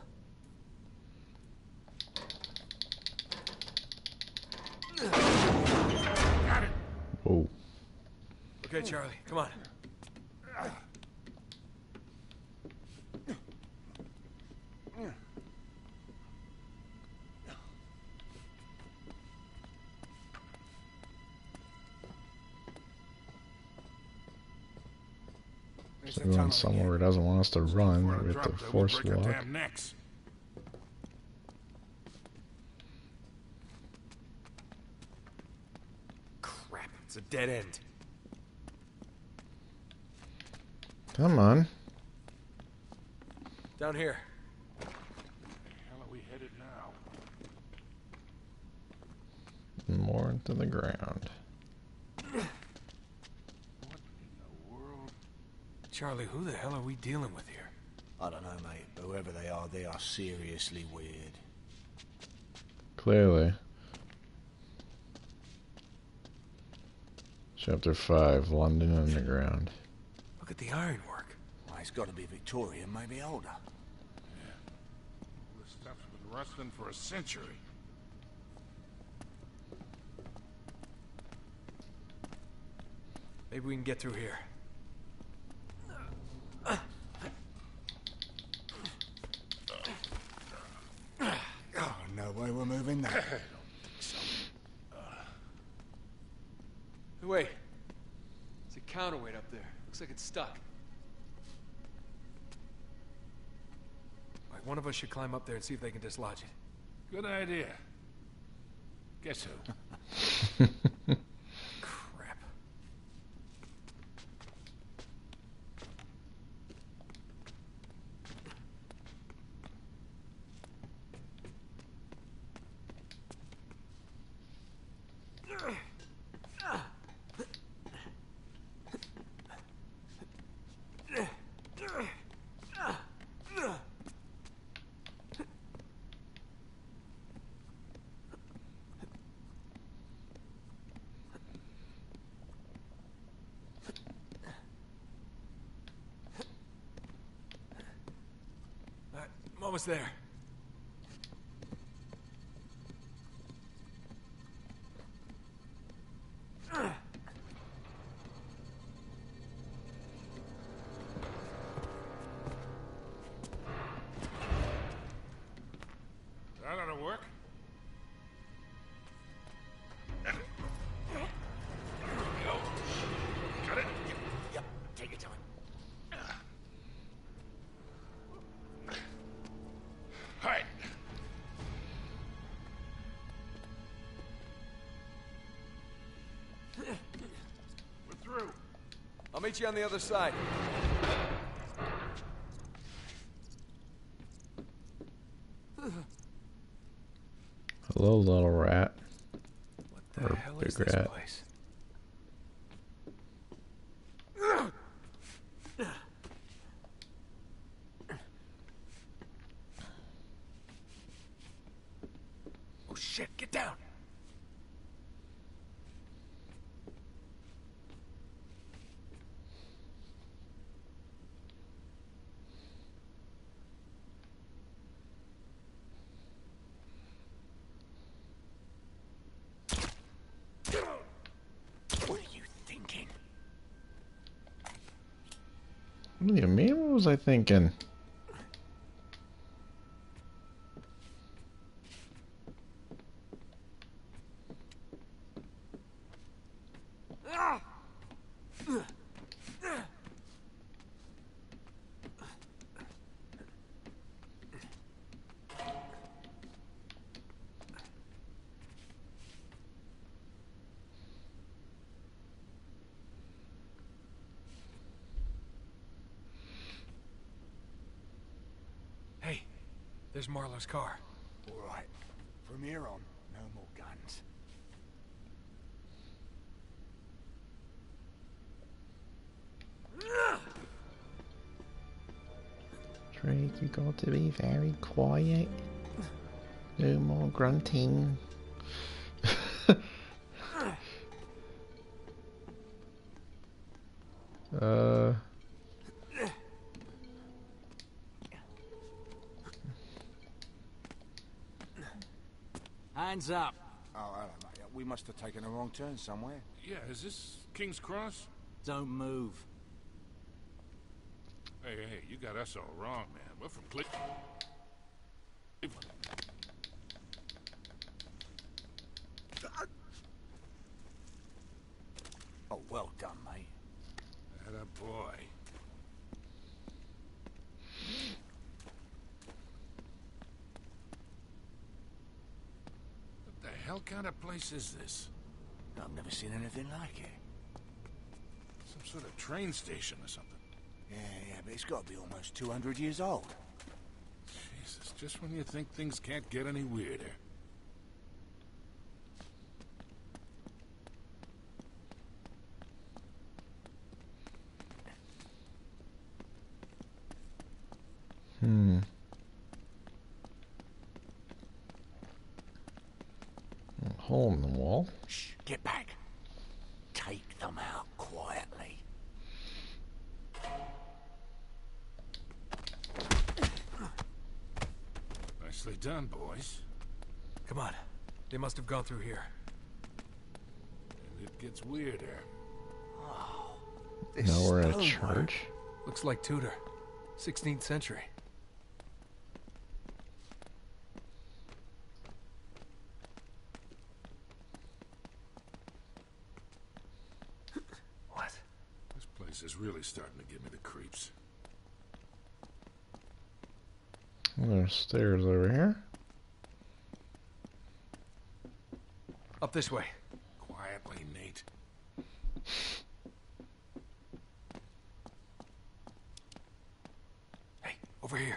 Got it. Whoa. Okay, Charlie, come on. So we're going somewhere where it doesn't want us to run. We have to force walk. Damn necks. Crap, it's a dead end. Come on. Down here. Where the hell are we headed now? More into the ground. Charlie, who the hell are we dealing with here? I don't know, mate. But whoever they are seriously weird. Clearly. Chapter 5, London Underground. Look at the ironwork. Well, it's got to be Victorian, maybe older. All this stuff's been rusting for a century. Maybe we can get through here. Oh, no way we're moving that. Wait. There's a counterweight up there. Looks like it's stuck. Right, one of us should climb up there and see if they can dislodge it. Good idea. Guess who? Crap. I'm almost there. That ought to work. Go. Got it? Yep, take your time. All right. We're through. I'll meet you on the other side. Hello, little rat. What the Or hell big is this rat. place? Oh shit, get down! What are you thinking? What do you mean? What was I thinking? Hey, there's Marlowe's car. All right. From here on, no more guns. Drake, you got to be very quiet. No more grunting. Hands up. Oh, hello, mate. We must have taken a wrong turn somewhere. Yeah, is this King's Cross? Don't move. Hey, you got us all wrong, man. We're from Cleveland. Oh, well done, mate. Atta boy. What the hell kind of place is this? I've never seen anything like it. Some sort of train station or something. Yeah, but it's got to be almost 200 years old. Jesus, just when you think things can't get any weirder. Hole in the wall. Shh, get back. Take them out quietly. Nicely done, boys. Come on. They must have gone through here. And it gets weirder. Oh, Now we're at a church. Looks like Tudor. 16th century. What? This place is really starting to give me the creeps. There's stairs over here. Up this way. Quietly, Nate. Hey, over here.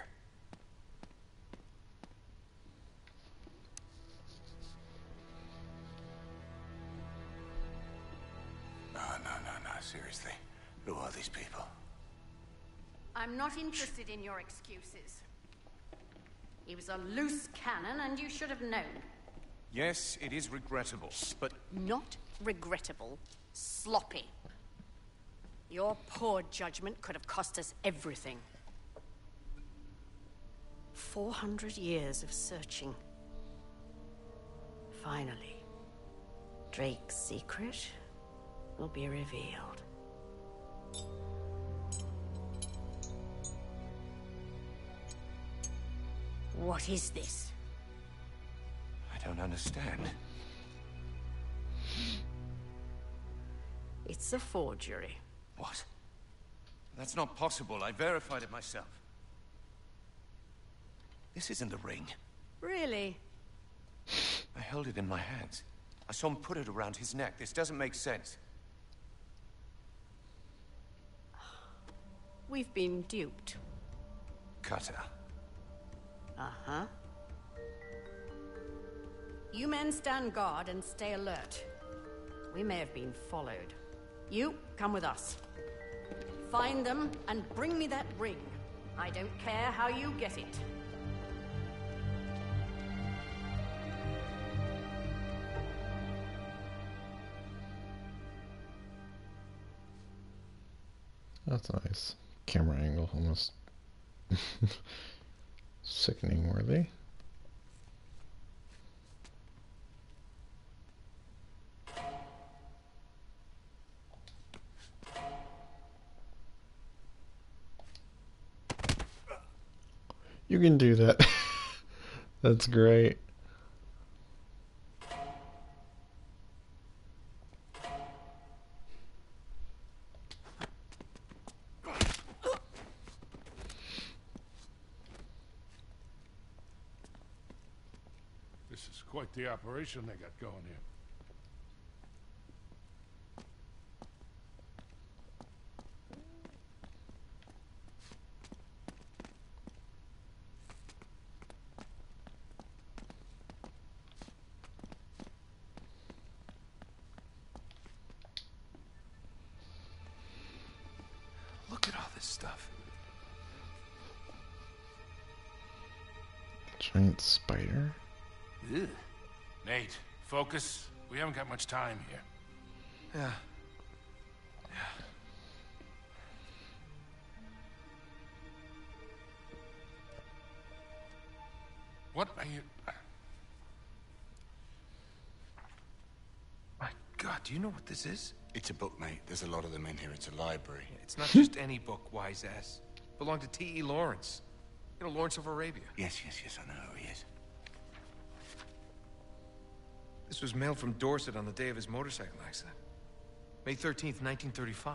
No, seriously. Who are these people? I'm not interested in your excuses. He was a loose cannon, and you should have known. Yes, it is regrettable, but... Not regrettable. Sloppy. Your poor judgment could have cost us everything. 400 years of searching. Finally, Drake's secret will be revealed. What is this? I don't understand. It's a forgery. What? That's not possible. I verified it myself. This isn't the ring. Really? I held it in my hands. I saw him put it around his neck. This doesn't make sense. We've been duped. Cutter. Uh-huh. You men stand guard and stay alert. We may have been followed. You, come with us. Find them and bring me that ring. I don't care how you get it. That's nice. Camera angle, almost sickening worthy. You can do that. That's great. This is quite the operation they got going here. Look at all this stuff. Giant spider? Ugh. Nate, focus. We haven't got much time here. Yeah. What are you... My God, do you know what this is? It's a book, mate. There's a lot of them in here. It's a library. It's not just any book, wise ass. It belonged to T.E. Lawrence. You know, Lawrence of Arabia. Yes, I know who he is. This was mailed from Dorset on the day of his motorcycle accident. May 13th, 1935.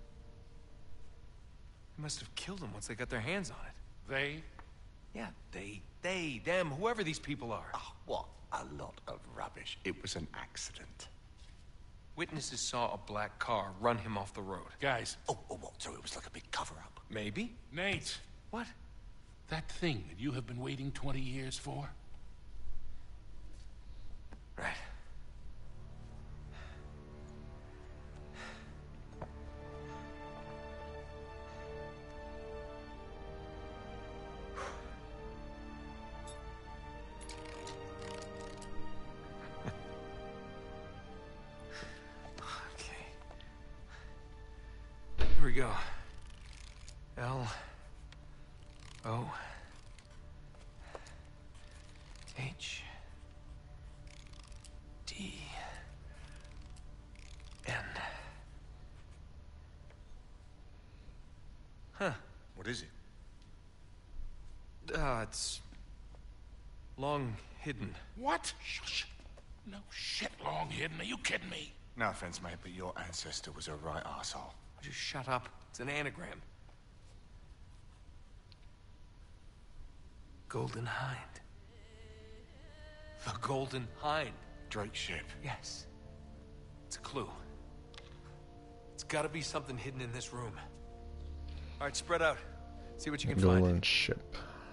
They must have killed him once they got their hands on it. They? Yeah, they, them, whoever these people are. Oh, what a lot of rubbish. It was an accident. Witnesses saw a black car run him off the road. Guys. Oh, what? So it was like a big cover-up. Maybe. Nate. What? That thing that you have been waiting 20 years for? Right. Here we go. L-O-H-D-N. Huh. What is it? It's long hidden. What? Shush. No shit, long hidden. Are you kidding me? No offense, mate, but your ancestor was a right arsehole. Just shut up. It's an anagram. Golden Hind. The Golden Hind. Drake's ship. Yes. It's a clue. It's gotta be something hidden in this room. Alright, spread out. See what you can find. Golden ship.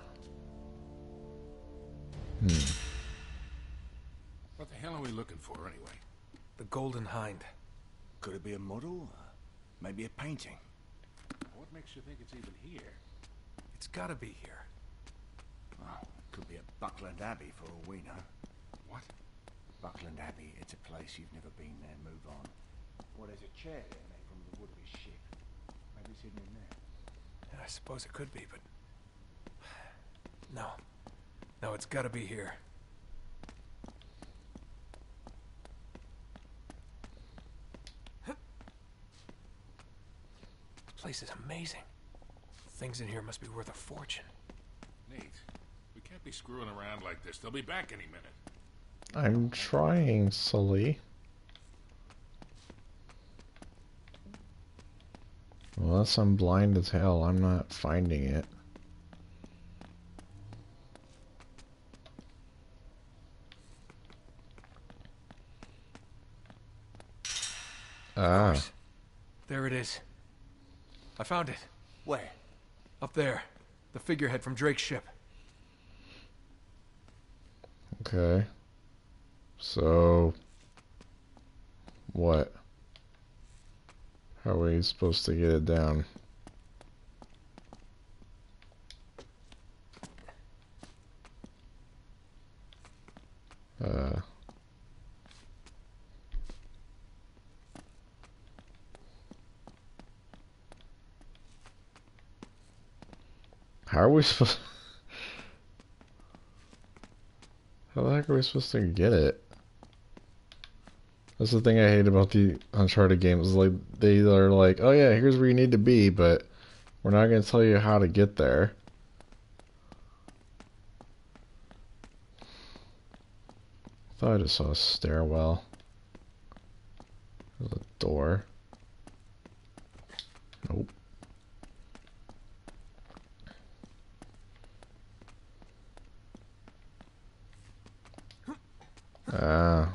What the hell are we looking for, anyway? The Golden Hind. Could it be a model? Maybe a painting? What makes you think it's even here? It's gotta be here. Well, could be at Buckland Abbey for all we know. What? Buckland Abbey, it's a place you've never been there. Move on. Well, there's a chair there made from the wood of his ship. Maybe it's hidden in there. Yeah, I suppose it could be, but... No. No, it's gotta be here. This place is amazing. Things in here must be worth a fortune. Nate, we can't be screwing around like this. They'll be back any minute. I'm trying, Sully. Unless I'm blind as hell, I'm not finding it. Ah. There it is. I found it. Where? Up there. The figurehead from Drake's ship. Okay. So... what? How are we supposed to get it down? How are we supposed... How the heck are we supposed to get it? That's the thing I hate about the Uncharted games. Like, they are like, oh yeah, here's where you need to be, but we're not going to tell you how to get there. I thought I just saw a stairwell. There's a door. Nope. Ah.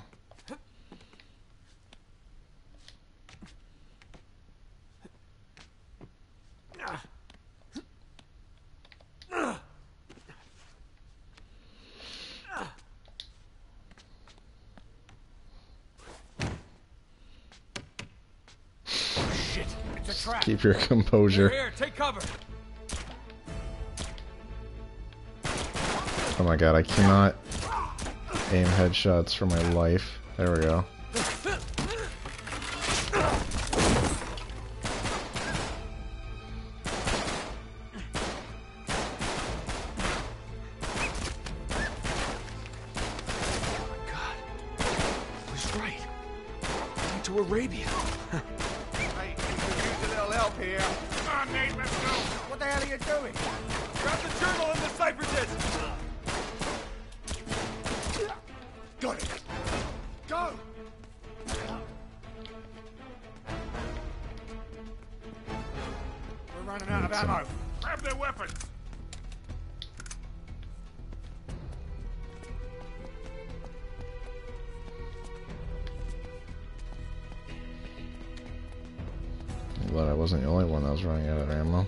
Shit, it's a trap. Keep your composure. Here, take cover. Oh my god, I cannot aim headshots for my life. There we go. Arabia. Hey, you could use a little help here. Come on, Nate, let's go. What the hell are you doing? Grab the journal and the cipher disc. Got it. Go. We're running out of ammo. Grab their weapons. But I wasn't the only one that was running out of ammo.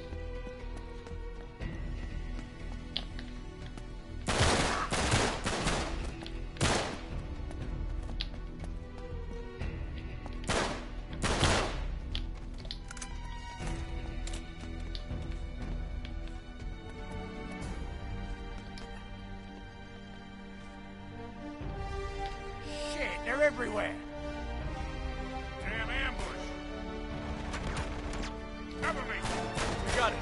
Shit, they're everywhere. Damn ambush. Cover me! You got it.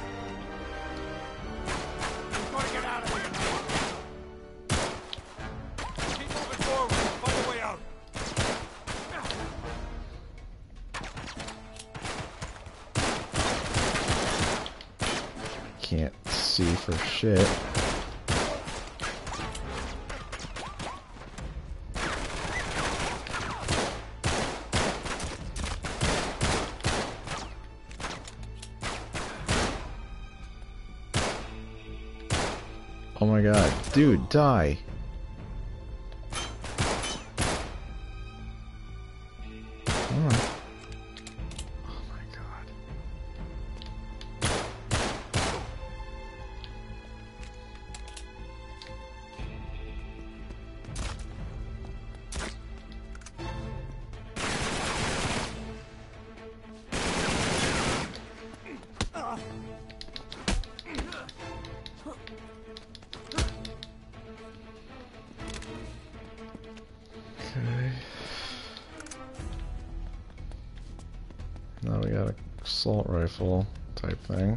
We've got to get out of here. Keep moving forward. Find a way out. Can't see for shit. Oh my god, dude, die. Come on. Oh my god. Okay. Now we got a assault rifle type thing.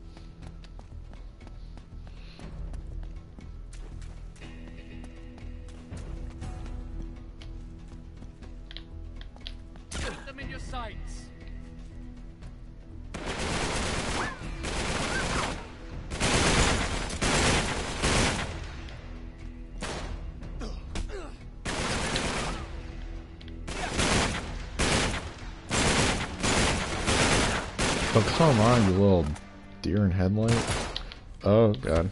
Put them in your sights. Oh, come on, you little deer in headlight. Oh, God.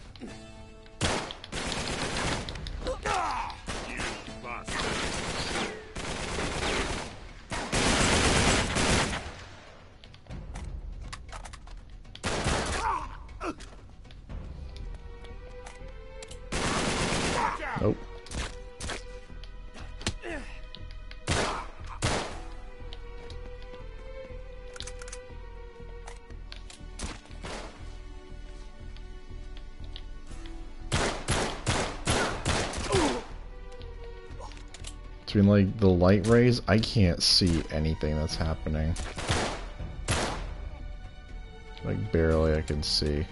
Nope. Between like the light rays, I can't see anything that's happening. Like barely I can see.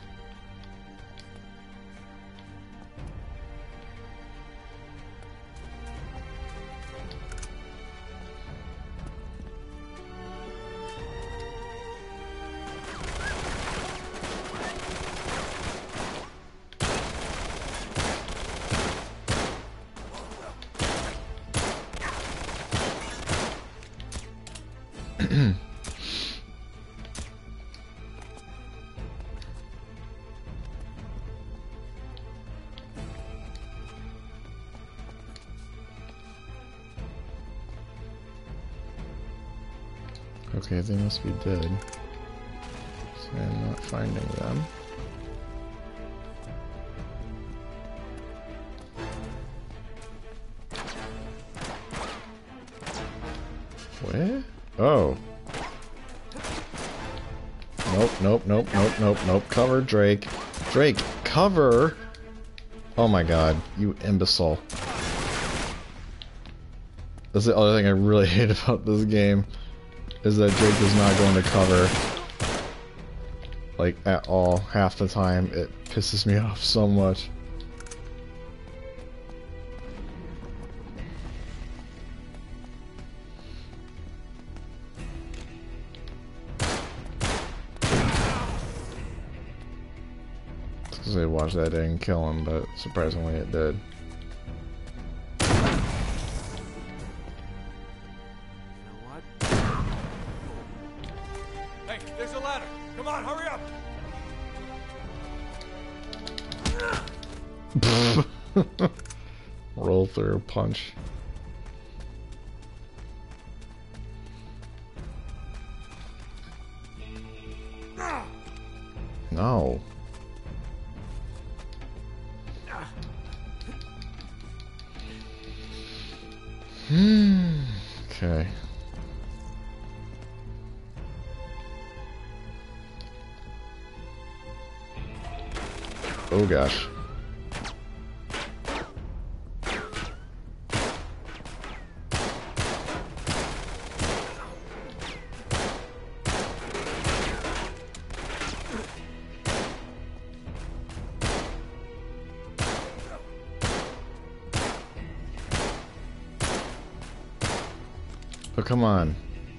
Okay, they must be dead. So I'm not finding them. Where? Oh. Nope, nope, nope, nope, nope, nope. Cover, Drake. Drake, cover! Oh my god, you imbecile. That's the other thing I really hate about this game, is that Jake is not going to cover, like, at all, half the time. It pisses me off so much. Because I watched that didn't kill him, but surprisingly it did. Hey, there's a ladder. Come on, hurry up. Roll through punch. No. Okay. Oh gosh. Oh, come on.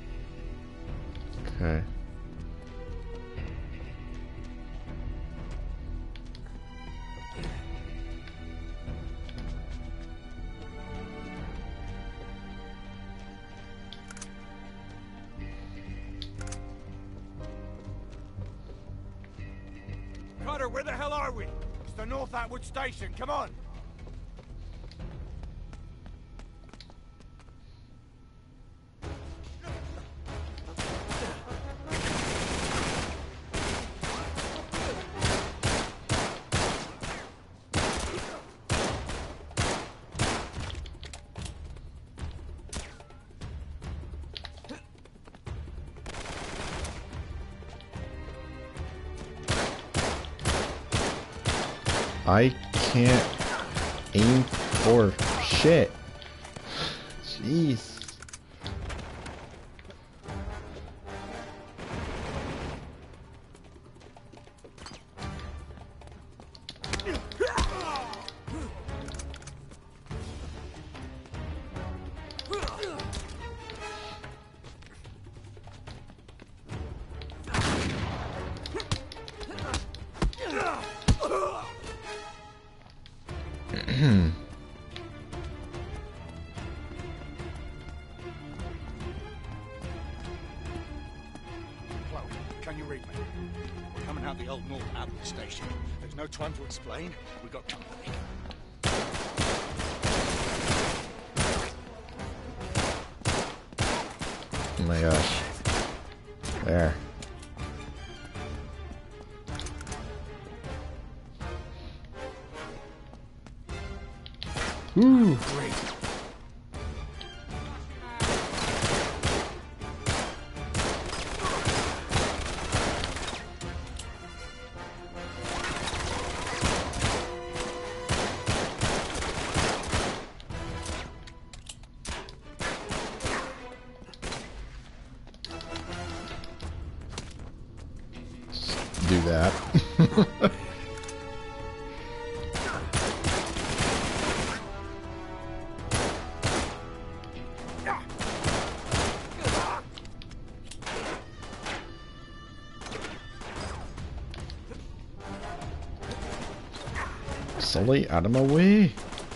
Okay. Carter, where the hell are we? It's the North Atwood Station. Come on. I can't aim for shit. Jeez. Chloe, can you read me? We're coming out the old North Atwood Station. There's no time to explain. We've got company. Oh my gosh. There. Woo! Great. Do that. Sully, out of my way.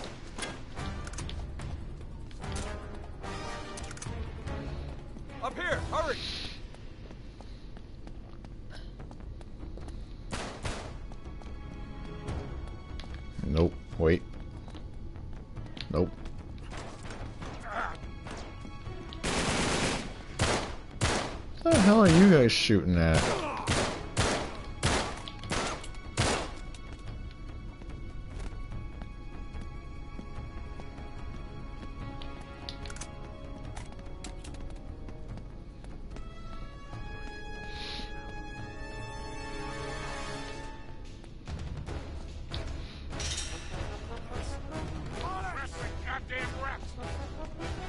Up here, hurry. Nope. Wait. Nope. What the hell are you guys shooting at?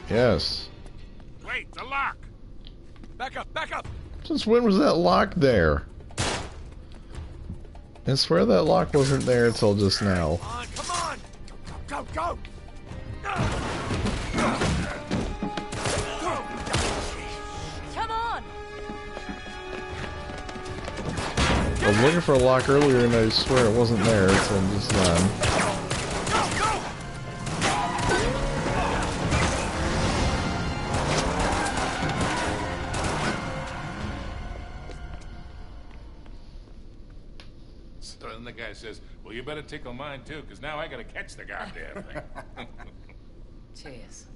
Yes. Wait, the lock! Back up, back up! Since when was that lock there? I swear that lock wasn't there until just now. Come on! Go, go, go! Come on! I was looking for a lock earlier and I swear it wasn't there until just then. So then the guy says, well, you better tickle mine too, because now I gotta catch the goddamn thing. Cheers.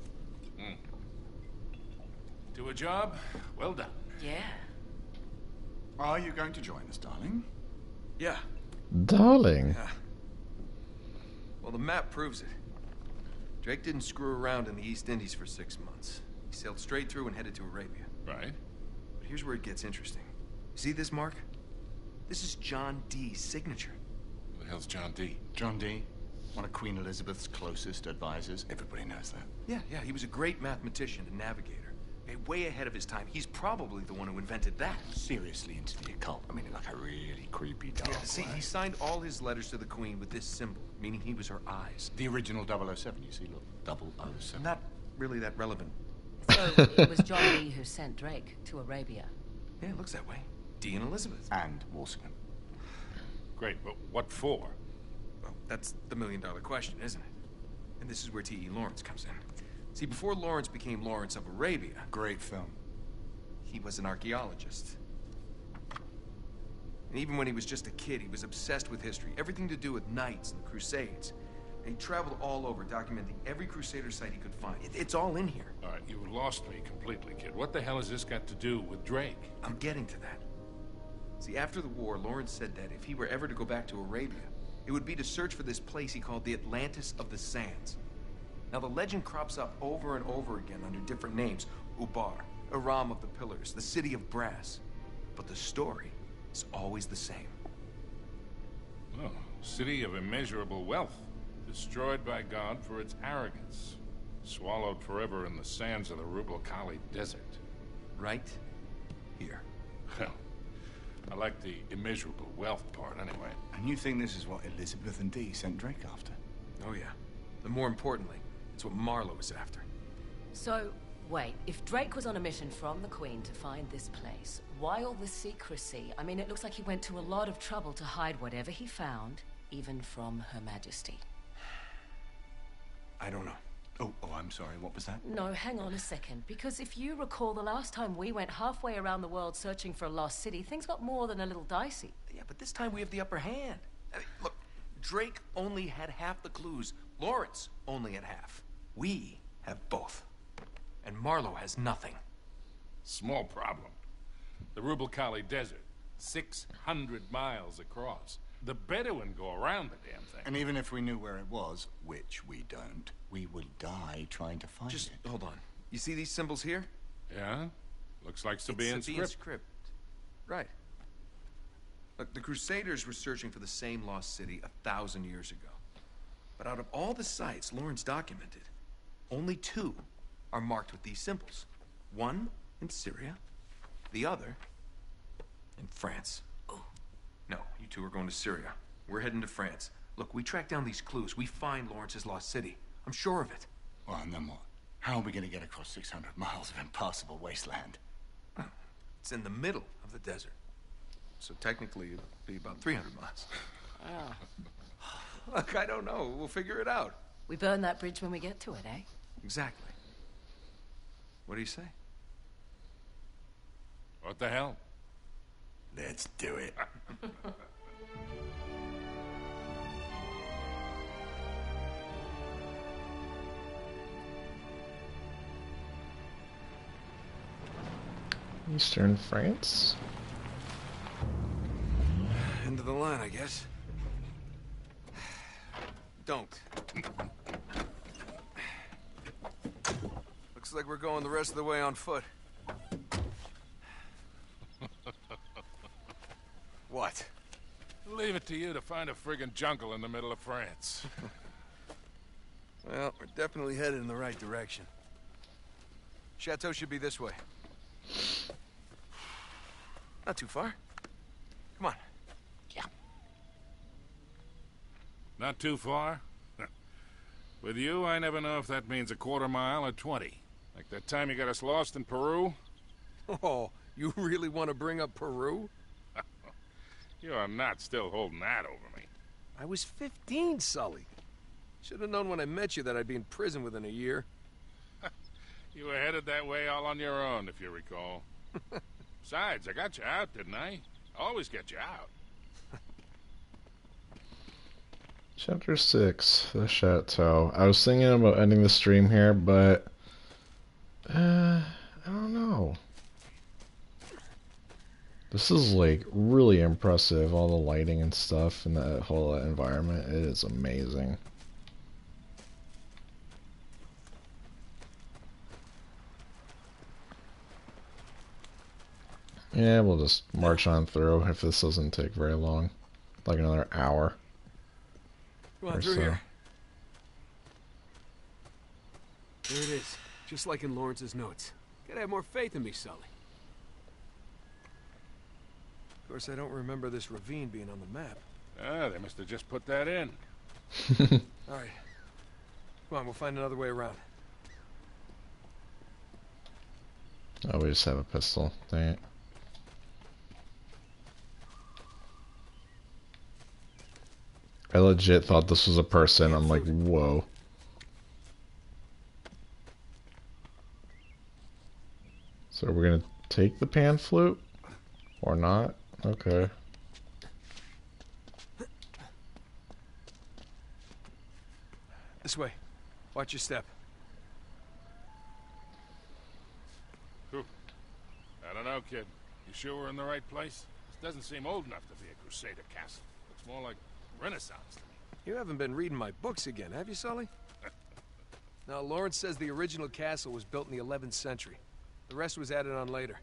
Do a job, well done. Yeah. Are you going to join us, darling? Yeah. Darling. Yeah. Well, the map proves it. Drake didn't screw around in the East Indies for 6 months. He sailed straight through and headed to Arabia. Right. But here's where it gets interesting. See this mark? This is John Dee's signature. Who the hell's John Dee? John Dee, one of Queen Elizabeth's closest advisors. Everybody knows that. Yeah, he was a great mathematician and navigator. Way ahead of his time. He's probably the one who invented that. Seriously into the occult. I mean, like a really creepy dog. Yeah, see, he signed all his letters to the Queen with this symbol, meaning he was her eyes. The original 007, you see, look. 007. Not really that relevant. So it was John Dee who sent Drake to Arabia. Yeah, it looks that way. Dee and Elizabeth. And Walsingham. Great, but what for? Well, that's the million-dollar question, isn't it? And this is where T.E. Lawrence comes in. See, before Lawrence became Lawrence of Arabia... Great film. He was an archaeologist. And even when he was just a kid, he was obsessed with history. Everything to do with knights and crusades. And he traveled all over, documenting every crusader site he could find. It's all in here. All right, you lost me completely, kid. What the hell has this got to do with Drake? I'm getting to that. See, after the war, Lawrence said that if he were ever to go back to Arabia, it would be to search for this place he called the Atlantis of the Sands. Now, the legend crops up over and over again under different names. Ubar, Aram of the Pillars, the City of Brass. But the story is always the same. Oh, city of immeasurable wealth. Destroyed by God for its arrogance. Swallowed forever in the sands of the Rub' al Khali Desert. Right here. Well, I like the immeasurable wealth part anyway. And you think this is what Elizabeth and Dee sent Drake after? Oh, yeah. And more importantly, it's what Marlowe is after. So, wait, if Drake was on a mission from the Queen to find this place, why all the secrecy? I mean, it looks like he went to a lot of trouble to hide whatever he found, even from Her Majesty. I don't know. Oh, I'm sorry, what was that? No, hang on a second, because if you recall the last time we went halfway around the world searching for a lost city, things got more than a little dicey. Yeah, but this time we have the upper hand. I mean, look, Drake only had half the clues. Lawrence only had half. We have both. And Marlowe has nothing. Small problem. The Rub' al Khali Desert, 600 miles across. The Bedouin go around the damn thing. And even if we knew where it was, which we don't, we would die trying to find it. Just hold on. You see these symbols here? Yeah? Looks like Sabaean script. Right. Look, the Crusaders were searching for the same lost city 1,000 years ago. But out of all the sites Lawrence documented, only 2 are marked with these symbols. One in Syria, the other in France. Oh. No, you 2 are going to Syria. We're heading to France. Look, we track down these clues. We find Lawrence's lost city. I'm sure of it. Well, and then what? How are we going to get across 600 miles of impassable wasteland? Well, it's in the middle of the desert. So technically, it'd be about 300 miles. Oh. Look, I don't know. We'll figure it out. We burn that bridge when we get to it, eh? Exactly. What do you say? What the hell? Let's do it. Eastern France? End of the line, I guess. Don't. Looks like we're going the rest of the way on foot. What? Leave it to you to find a friggin' jungle in the middle of France. Well, we're definitely headed in the right direction. Chateau should be this way. Not too far. Come on. Yeah. Not too far? With you, I never know if that means a quarter mile or 20. Like that time you got us lost in Peru? Oh, you really want to bring up Peru? You are not still holding that over me. I was 15, Sully. Should have known when I met you that I'd be in prison within a year. You were headed that way all on your own, if you recall. Besides, I got you out, didn't I? Always get you out. Chapter 6, The Chateau. I was thinking about ending the stream here, but... I don't know. This is, like, really impressive, all the lighting and stuff, and the whole environment. It is amazing. Yeah, we'll just march on through if this doesn't take very long. Like another hour. Come on, through here. There it is. Just like in Lawrence's notes. Gotta have more faith in me, Sully. Of course, I don't remember this ravine being on the map. Ah, they must have just put that in. Alright. Come on, we'll find another way around. Oh, we just have a pistol. Dang it. I legit thought this was a person. I'm like, whoa. So we're gonna take the pan flute? Or not? Okay. This way. Watch your step. Whew. I don't know, kid. You sure we're in the right place? This doesn't seem old enough to be a Crusader castle. Looks more like Renaissance to me. You haven't been reading my books again, have you, Sully? Now, Lawrence says the original castle was built in the 11th century. The rest was added on later.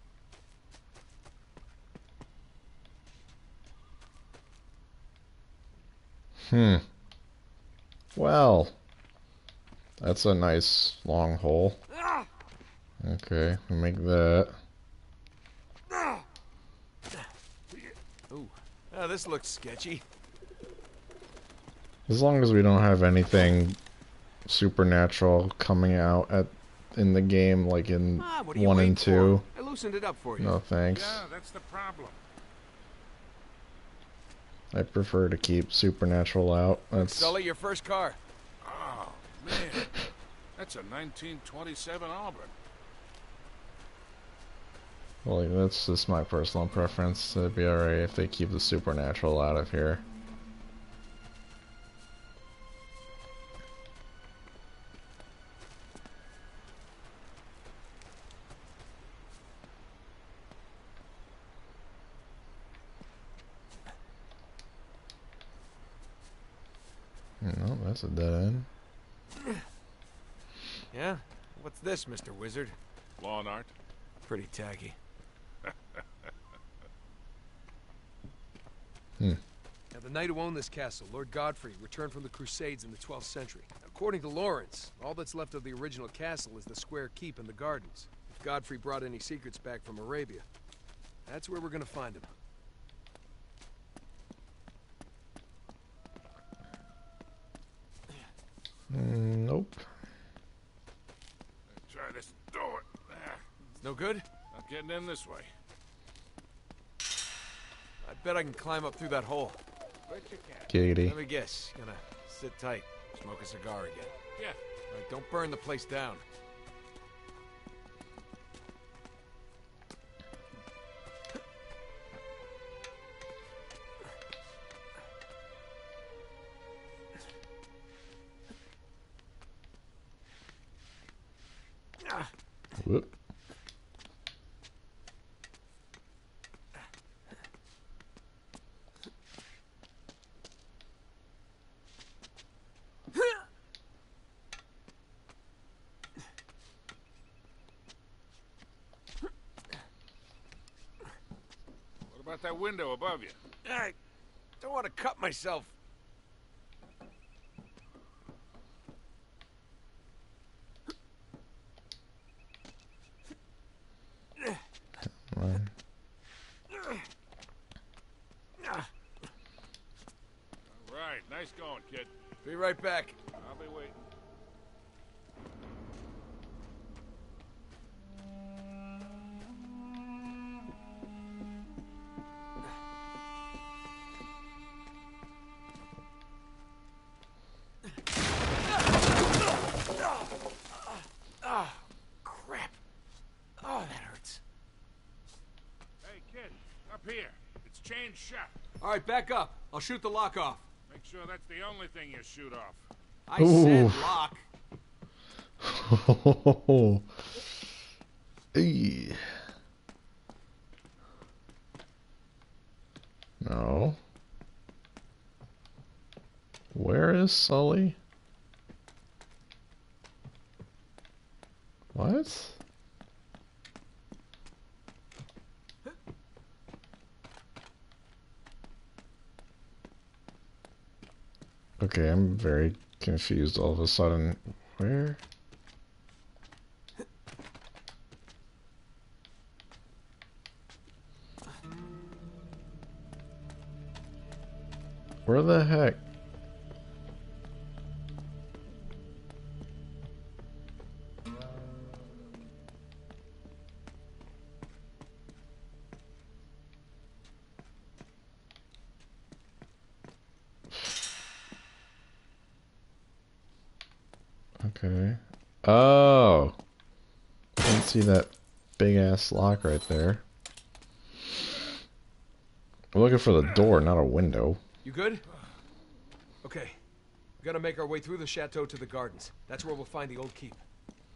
Well, that's a nice long hole. Okay, we make that. Ooh, this looks sketchy. As long as we don't have anything supernatural coming out in the game, like in 1 and 2. I loosened it up for you. No thanks. Yeah, that's the problem. I prefer to keep supernatural out. That's Sully, your first car. Oh, man. That's a 1927 Auburn. well, that's just my personal preference. It'd be alright if they keep the supernatural out of here. No, that's a dead end. Yeah? What's this, Mr. Wizard? Law and art. Pretty tacky. Now, the knight who owned this castle, Lord Godfrey, returned from the Crusades in the 12th century. According to Lawrence, all that's left of the original castle is the square keep and the gardens. If Godfrey brought any secrets back from Arabia, that's where we're gonna find him. Nope. Try this door. It's no good? Not getting in this way. I bet I can climb up through that hole. Giggity. Let me guess. Gonna sit tight, smoke a cigar again. Yeah. All right, don't burn the place down. Whoop. What about that window above you? I don't want to cut myself. fine. All right, nice going, kid. Be right back. I'll be waiting. Oh, crap. Oh, that hurts. Hey, kid, up here. It's chained shut. All right, back up. I'll shoot the lock off. Make sure that's the only thing you shoot off. I said lock. Hey. No. Where is Sully? What? Okay, I'm very confused all of a sudden. Where? Where the heck? Okay. Oh! I can see that big ass lock right there. I'm looking for the door, not a window. You good? Okay. We gotta make our way through the chateau to the gardens. That's where we'll find the old keep.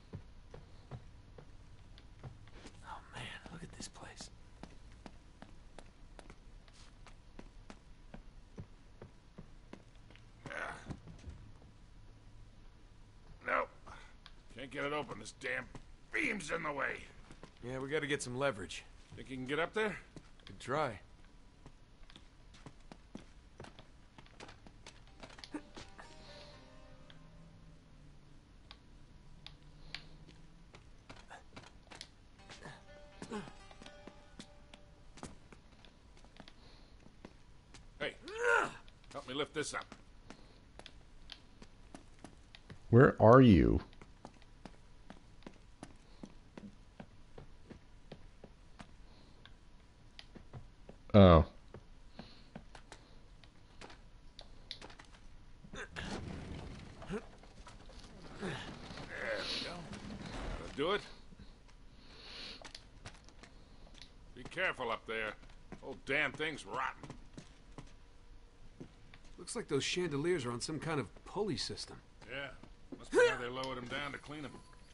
Oh man, look at this place. No. Can't get it open. This damn beam's in the way. Yeah, we gotta get some leverage. Think you can get up there? Could try. Hey, help me lift this up. Where are you? Oh. There we go. That'll do it. Be careful up there. Whole damn thing's rotten. Looks like those chandeliers are on some kind of pulley system. Yeah. Must be how they lowered them down to clean them.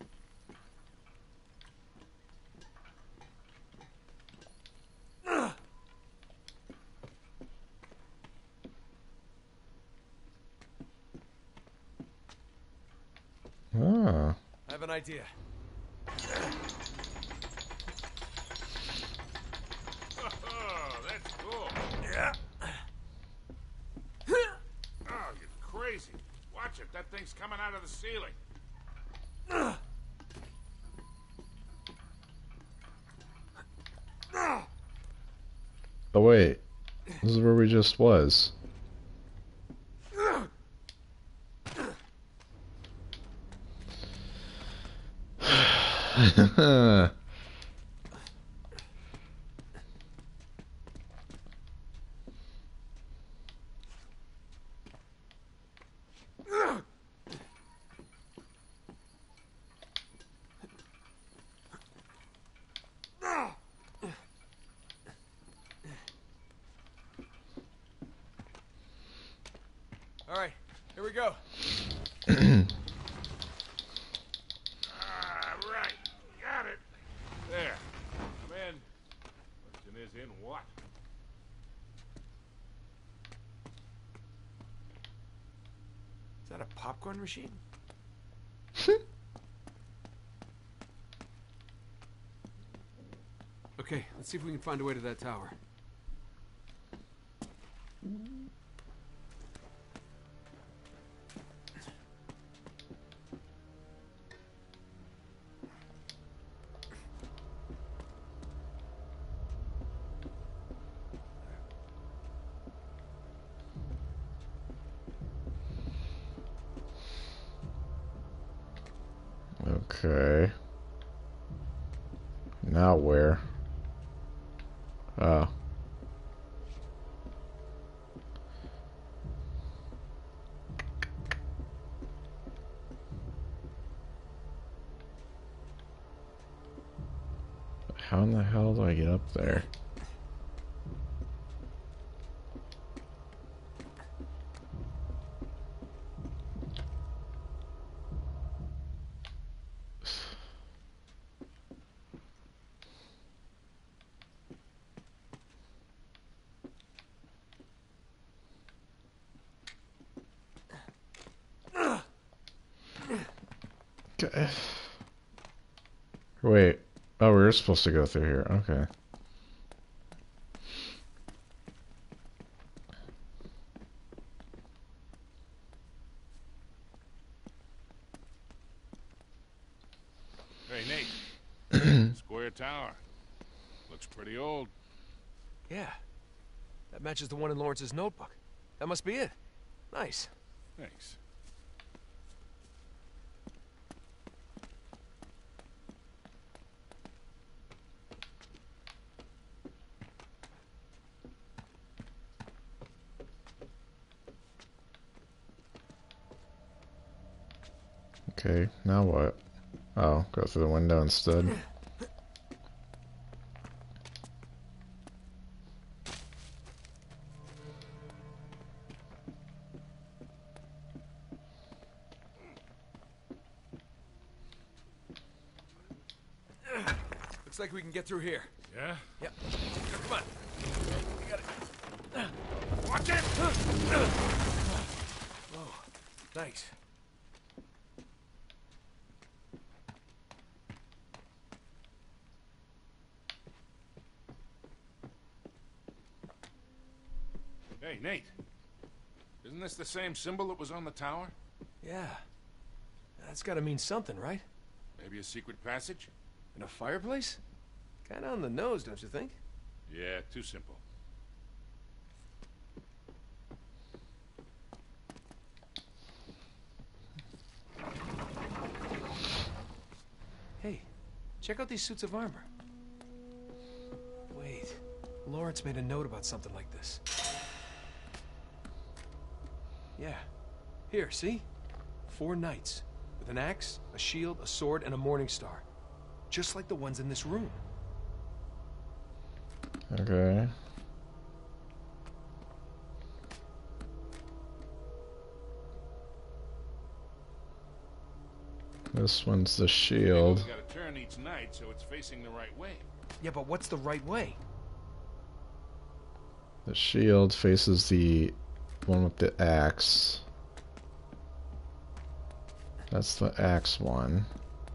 Ah. I have an idea. Oh, that's cool. Yeah. Oh, you're crazy. Watch it. That thing's coming out of the ceiling. Oh wait. This is where we just was. All right, here we go. Right. Got it. There. Come in. Question is, in what? Is that a popcorn machine? Okay, let's see if we can find a way to that tower. Okay. Now where? Oh. How in the hell do I get up there? Okay. Wait. Oh, we were supposed to go through here. Okay. Hey, Nate. Square Tower. Looks pretty old. Yeah. That matches the one in Lawrence's notebook. That must be it. Nice. Thanks. Okay, now what? Oh, go through the window instead. Looks like we can get through here. Yeah? Yep. Come on. You got it. Watch it! Whoa. Thanks. Hey, Nate. Isn't this the same symbol that was on the tower? Yeah. That's gotta mean something, right? Maybe a secret passage? In a fireplace? Kinda on the nose, don't you think? Yeah, too simple. Hey, check out these suits of armor. Wait, Lawrence made a note about something like this. Yeah. Here, see? 4 knights. With an axe, a shield, a sword, and a morning star. Just like the ones in this room. Okay. This one's the shield. We gotta turn each knight so it's facing the right way. Yeah, but what's the right way? The shield faces the one with the axe. That's the axe one.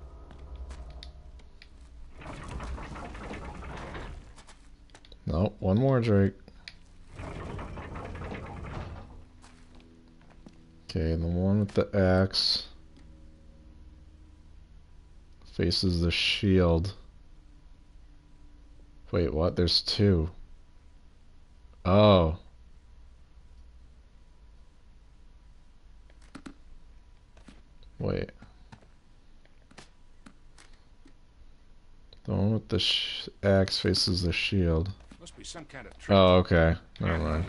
Nope, one more, Drake. Okay, the one with the axe faces the shield. Wait, what? There's 2. Oh. Wait. The one with the axe faces the shield. Must be some kind of trick. Oh, okay. Never mind.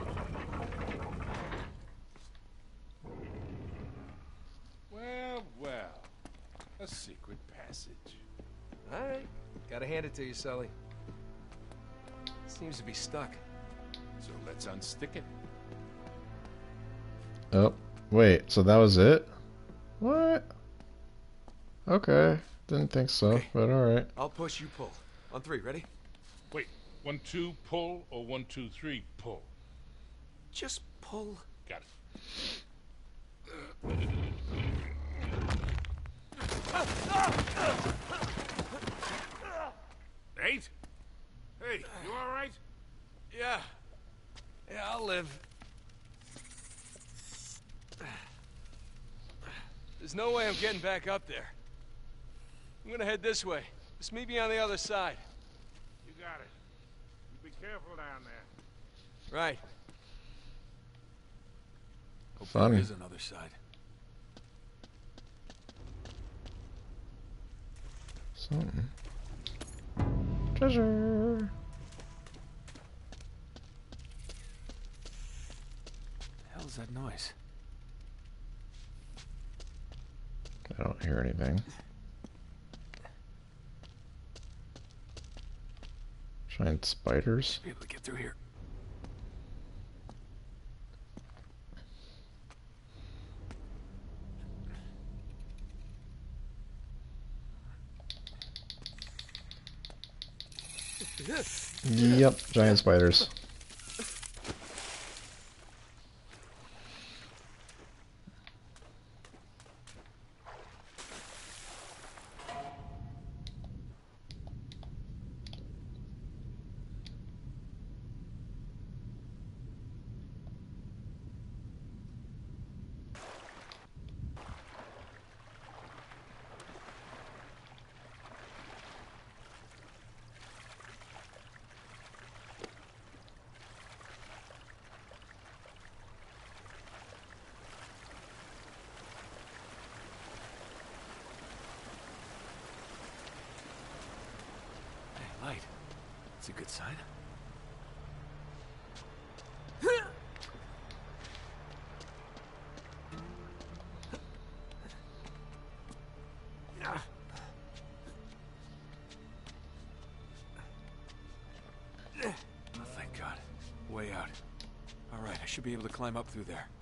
Well, well. A secret passage. Alright. Gotta hand it to you, Sully. Seems to be stuck. So let's unstick it. Oh, wait. So that was it? What? Okay. Didn't think so, Okay. but alright. I'll push, you pull. On 3, ready? Wait, 1, 2, pull, or 1, 2, 3, pull? Just pull. Got it. Nate? Hey, you alright? Yeah. Yeah, I'll live. There's no way I'm getting back up there. I'm gonna head this way. Just meet me on the other side. You got it. You be careful down there. Right. Hope Fun. there is another side. Something. Treasure. The hell is that noise? I don't hear anything. Giant spiders. Be able to get through here. Yep, giant spiders. Light. It's a good sign. Oh, thank God. Way out. All right, I should be able to climb up through there.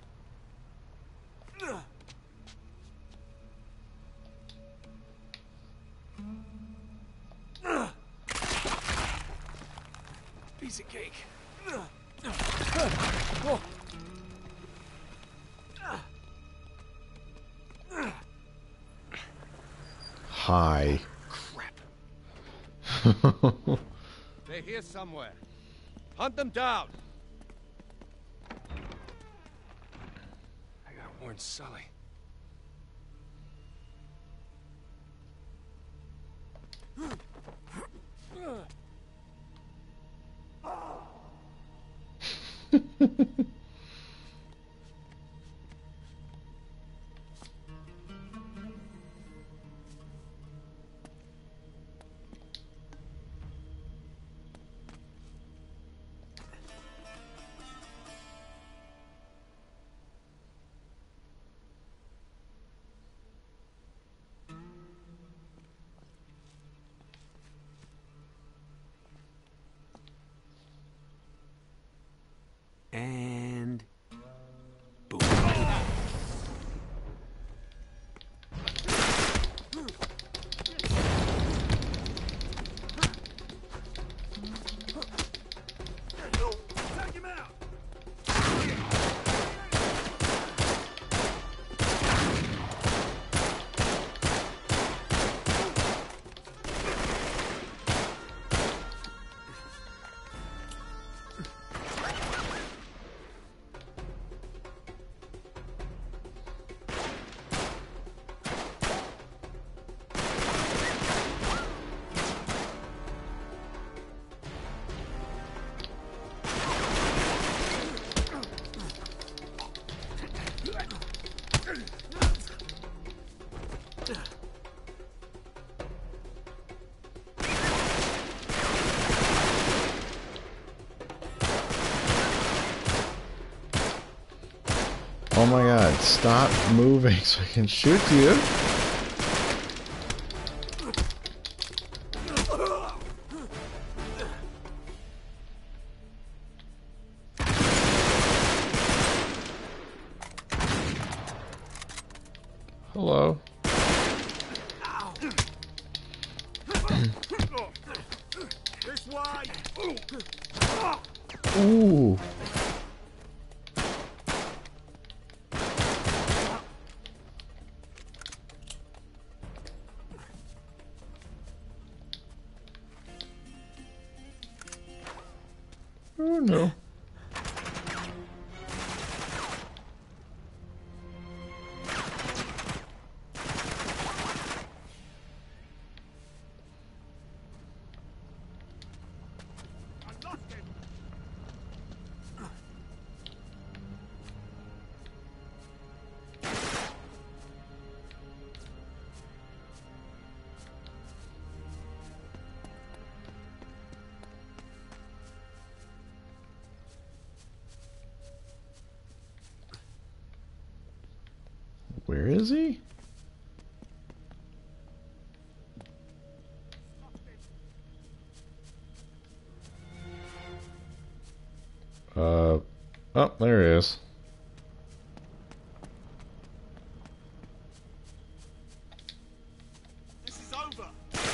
Piece of cake. Oh. Hi. They're here somewhere. Hunt them down. I gotta warn Sully. And boom. Take him out. Oh my God, stop moving so I can shoot you. Hello. This way. Ooh. Oh no. Where is he? Oh, there he is. This is over.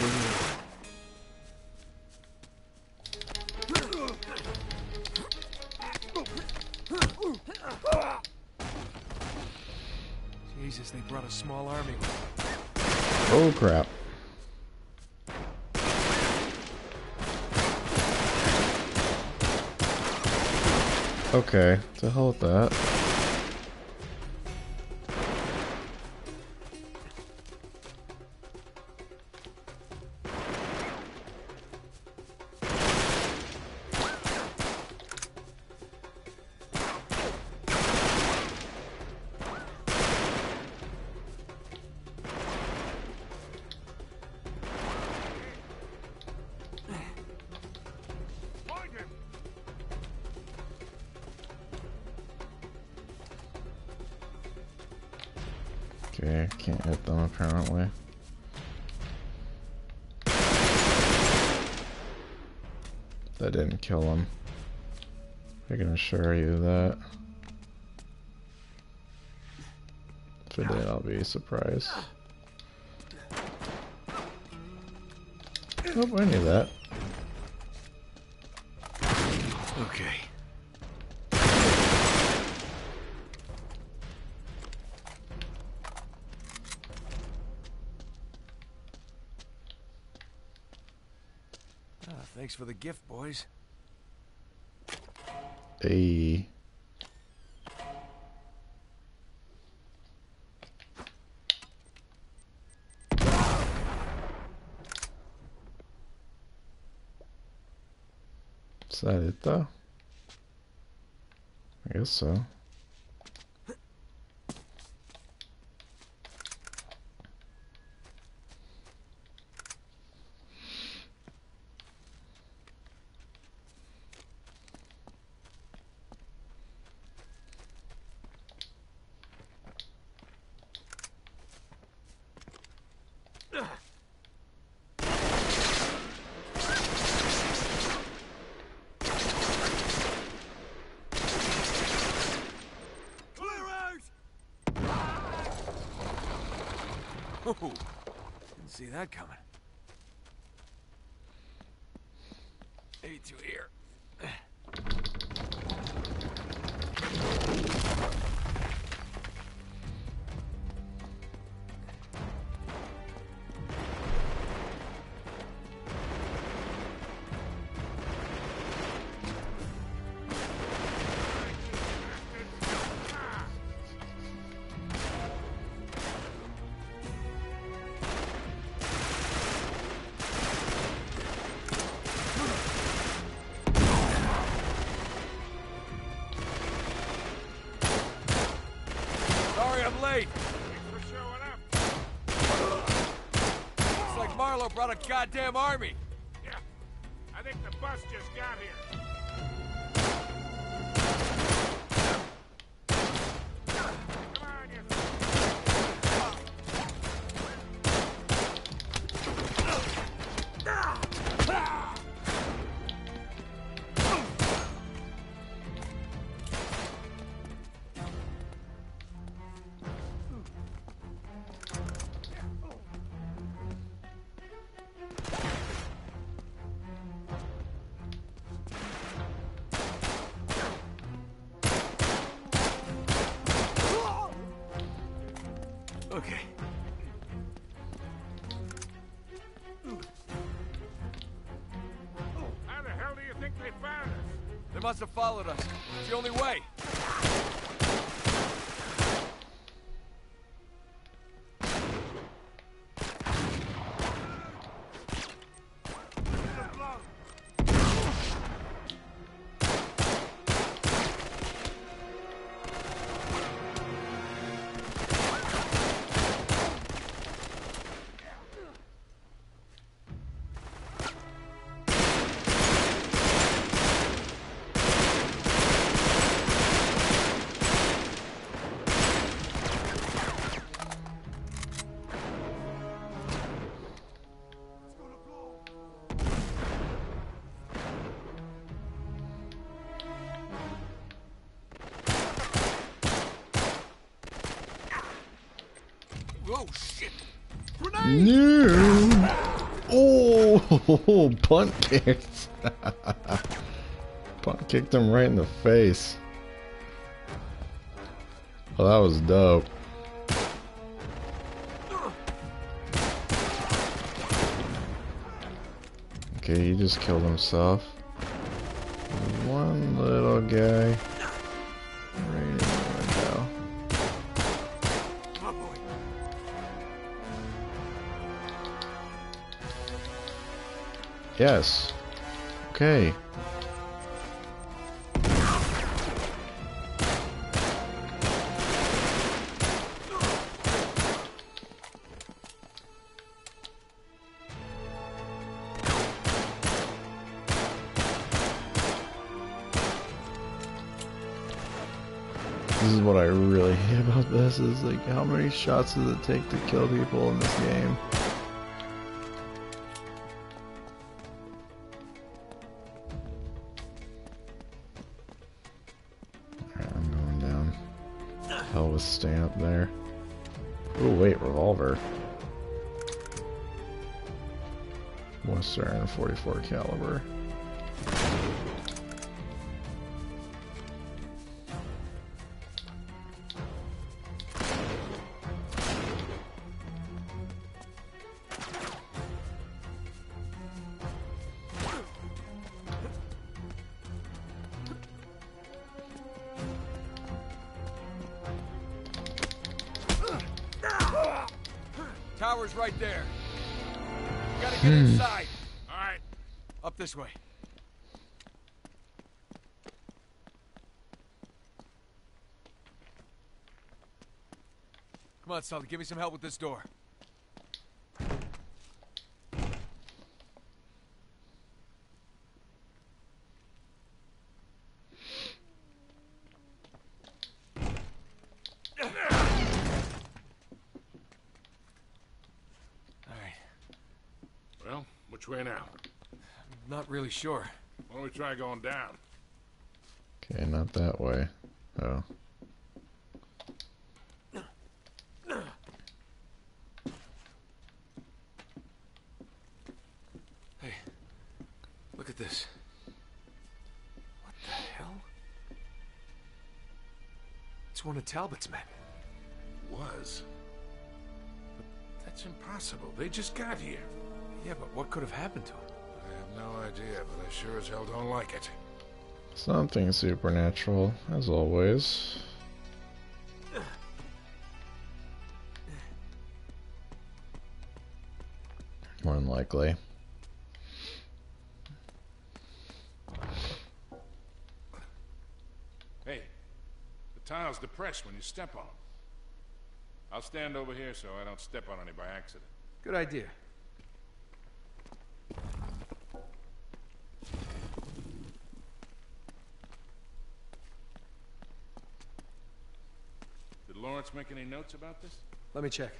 Jesus, they brought a small army. Oh crap. Okay, to hell with that. Okay, can't hit them apparently. That didn't kill him. I can assure you that. If it did, I'll be surprised. Oh, I knew that. Okay. Thanks for the gift, boys. Hey. Is that it though? I guess so. Ooh, didn't see that coming. A2 here. Late. Thanks for showing up. Looks like Marlowe brought a goddamn army. Yeah, I think the bus just got here. Come on, you. Okay. How the hell do you think they found us? They must have followed us. It's the only way. Oh, shit! No! Oh, punt kicked. Punt kicked him right in the face. Oh, that was dope. Okay, he just killed himself. One little guy. Right in the window. Yes. Okay. This is what I really hate about this, is like, how many shots does it take to kill people in this game? Alright, I'm going down. Hell was staying up there. Oh wait, revolver. Western 44 caliber. Tower's right there. You gotta get inside. All right. Up this way. Come on, Sully. Give me some help with this door. Well, which way now? Not really sure. Why don't we try going down? Okay, not that way. Oh. Hey, look at this. What the hell? It's one of Talbot's men. Was. But that's impossible. They just got here. Yeah, but what could have happened to him? I have no idea, but I sure as hell don't like it. Something supernatural, as always. More than likely. Hey, the tile's depressed when you step on them. I'll stand over here so I don't step on any by accident. Good idea. Did Lawrence make any notes about this? Let me check.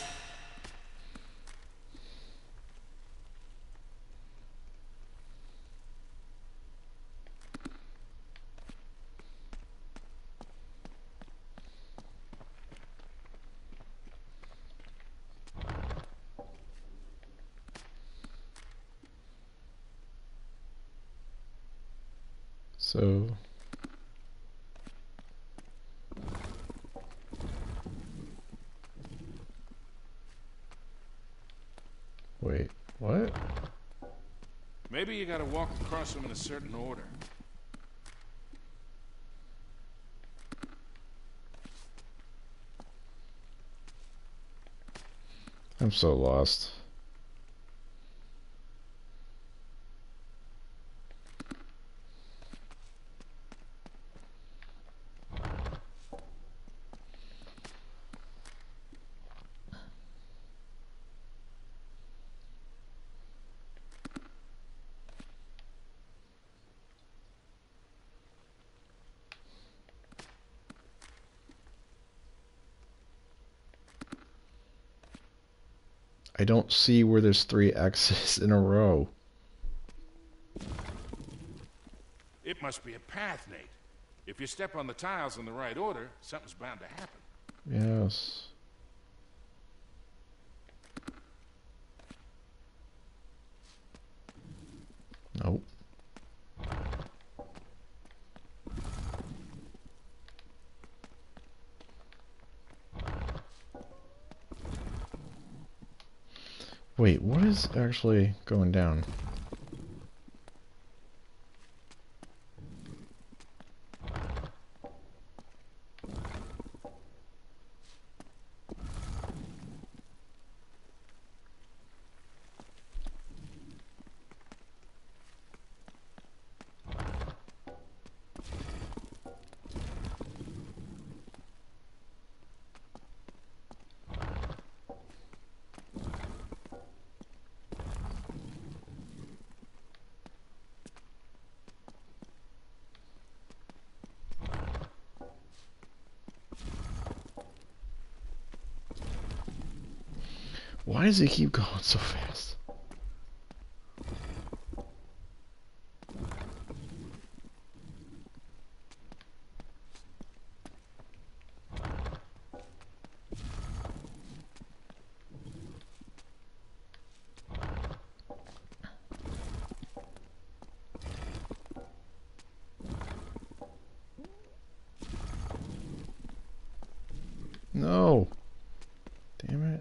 So... Wait, what? Maybe you gotta walk across them in a certain order. I'm so lost. I don't see where there's 3 X's in a row. It must be a path, Nate. If you step on the tiles in the right order, something's bound to happen. Yes. Wait, what is actually going down? Why does he keep going so fast? No. Damn it.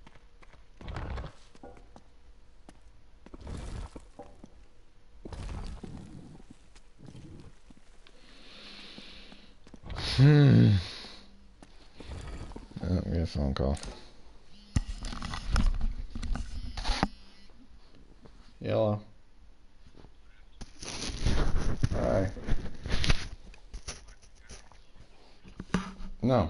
Oh, we get a phone call. Yellow. Hi. No.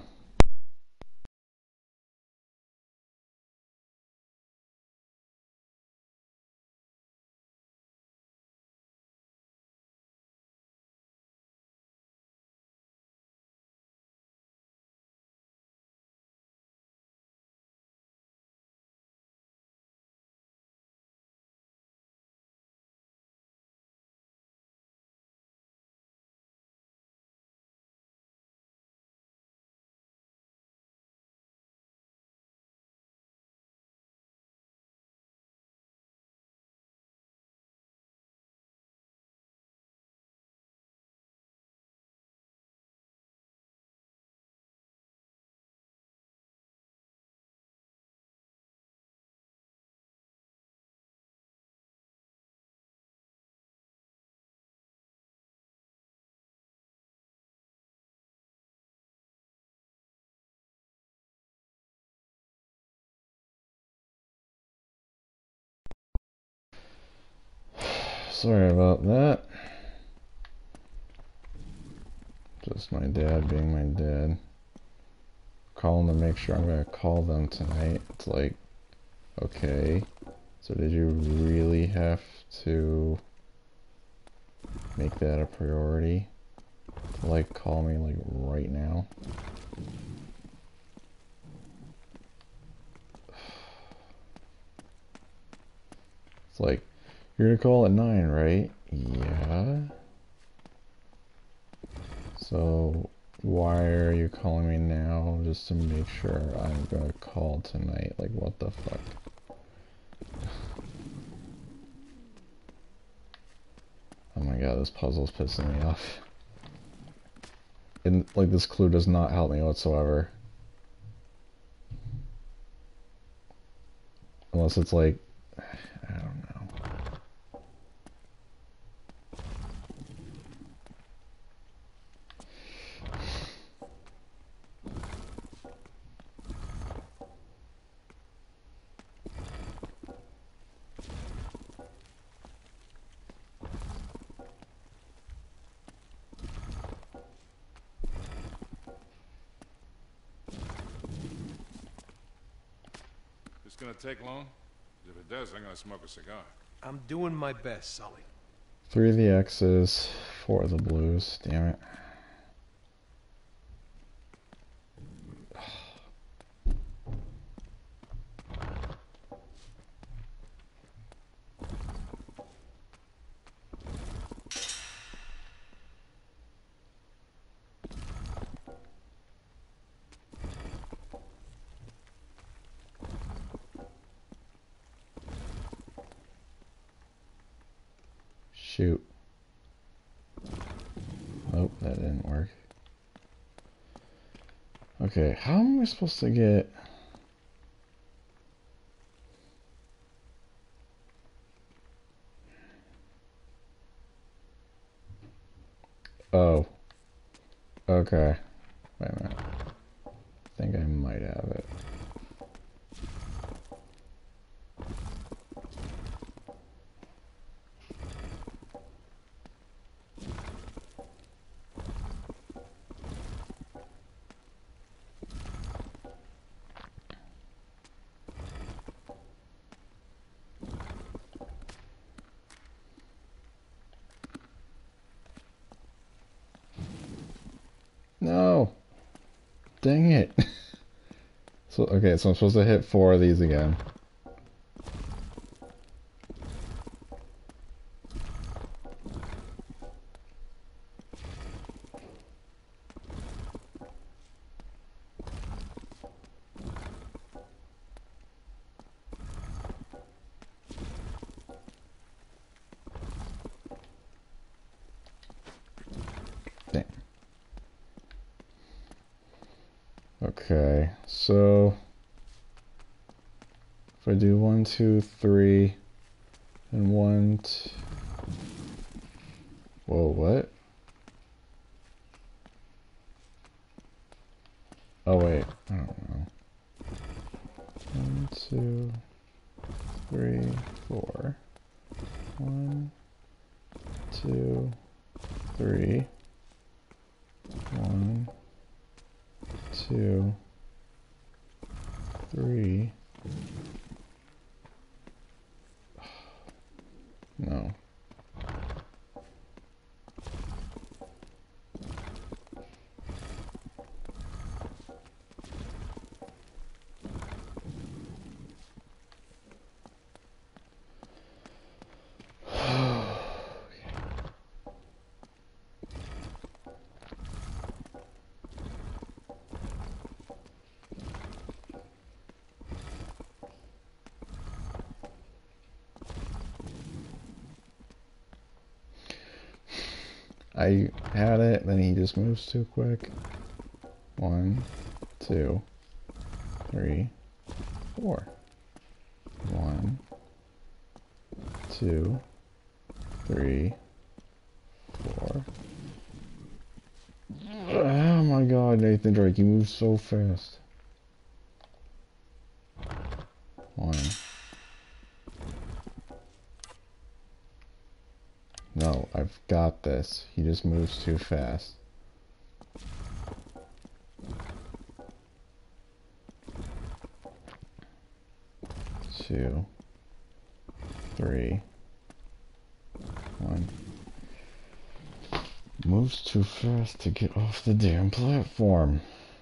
Sorry about that. Just my dad being my dad. Calling to make sure I'm gonna call them tonight. It's like, okay. So did you really have to make that a priority? To like call me like right now? It's like, you're gonna call at 9, right? Yeah. So why are you calling me now just to make sure I'm gonna call tonight? Like, what the fuck? Oh my god, this puzzle's pissing me off. And like, this clue does not help me whatsoever. Unless it's like, I don't know. This gonna take long? If it does, I'm gonna smoke a cigar. I'm doing my best, Sully. 3 of the X's, 4 of the blues. Damn it. Shoot. Nope, that didn't work. Okay, how am I supposed to get... Oh. Okay. Wait a minute. I think I might have it. No! Dang it! So, okay, so I'm supposed to hit 4 of these again. Dang. Okay, so if I do 1, 2, 3, and 1, 2... Whoa, what? Oh wait, I don't know. 1, 2, 3, 4. 1, 2, 3. 1, 2, 3. No. I had it, then he just moves too quick. 1, 2, 3, 4. 1, 2, 3, 4. Oh my god, Nathan Drake, you move so fast. 1. No, I've got this. He just moves too fast. 2, 3, 1. Moves too fast to get off the damn platform.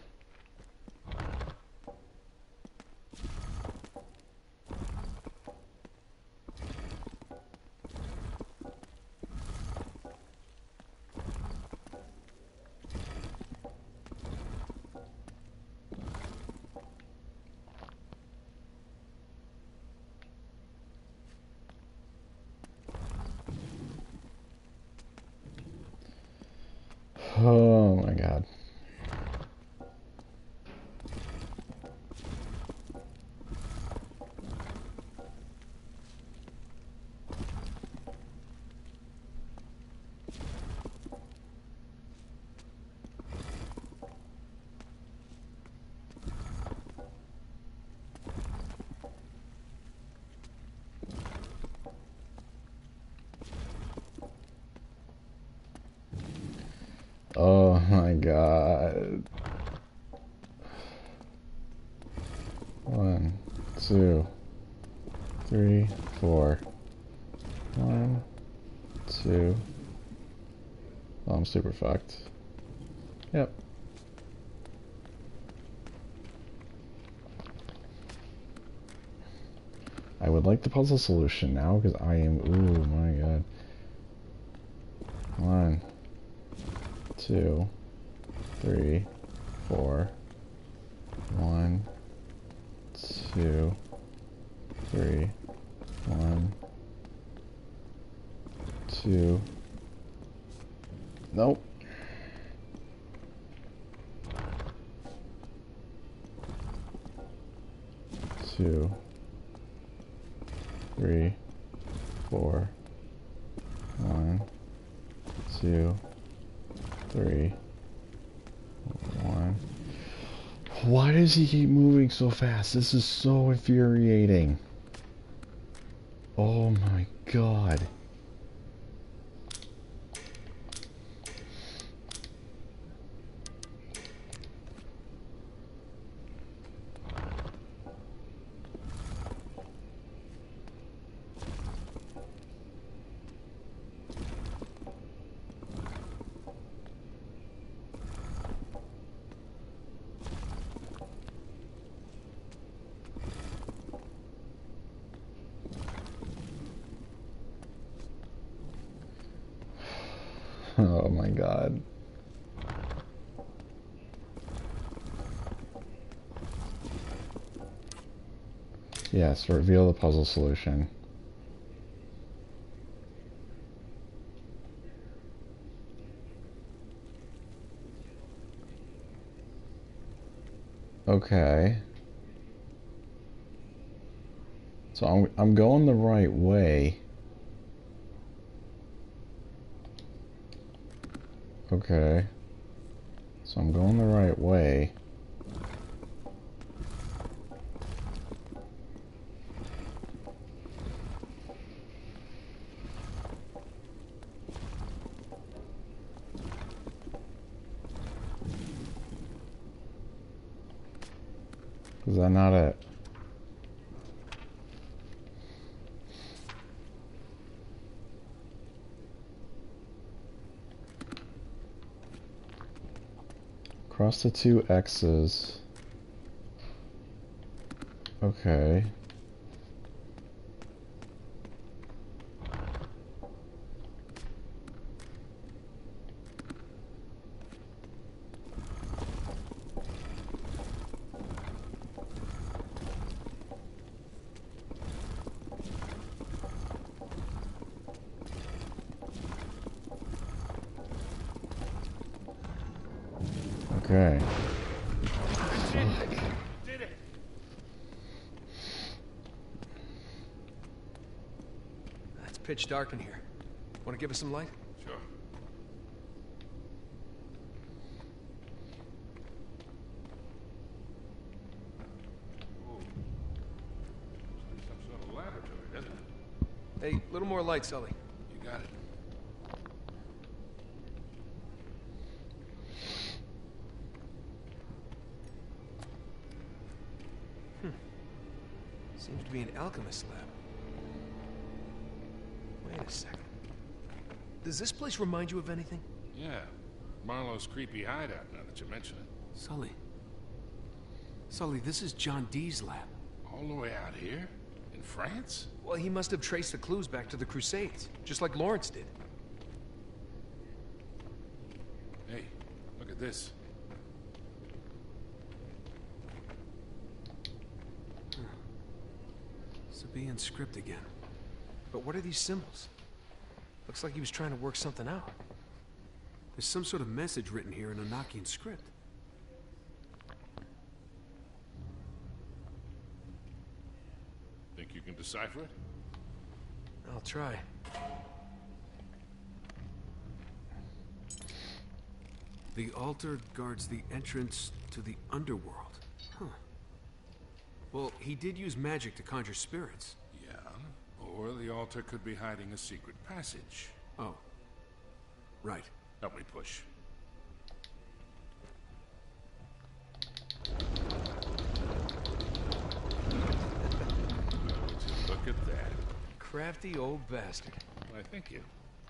Oh my god. Oh my god. 1, 2, 3, 4. 1, 2. Oh, I'm super fucked. Yep. I would like the puzzle solution now because I am. Ooh my god. 1, 2, 3, 4. 1, 2, 3. 1, 2. Nope. Two, 3, 4. 1, 2, 3, 1. Why does he keep moving so fast? This is so infuriating. Oh my god. Oh my god. Yes, reveal the puzzle solution. Okay. So I'm going the right way. Okay. So I'm going the right way. Is that not it? Cross the 2 X's. Okay. Okay. Did it. It's pitch dark in here. Want to give us some light? Sure. Ooh. Looks like some sort of laboratory, doesn't it? Hey, a little more light, Sully. You got it. Seems to be an alchemist lab. Wait a second. Does this place remind you of anything? Yeah. Marlowe's creepy hideout, now that you mention it. Sully. Sully, this is John Dee's lab. All the way out here? In France? Well, he must have traced the clues back to the Crusades, just like Lawrence did. Hey, look at this. Sabaean script again. But what are these symbols? Looks like he was trying to work something out. There's some sort of message written here in Anakian script. Think you can decipher it? I'll try. The altar guards the entrance to the underworld. Huh. Well, he did use magic to conjure spirits. Yeah. Or the altar could be hiding a secret passage. Oh. Right. Help me push. Look at that. Crafty old bastard. Why, thank you.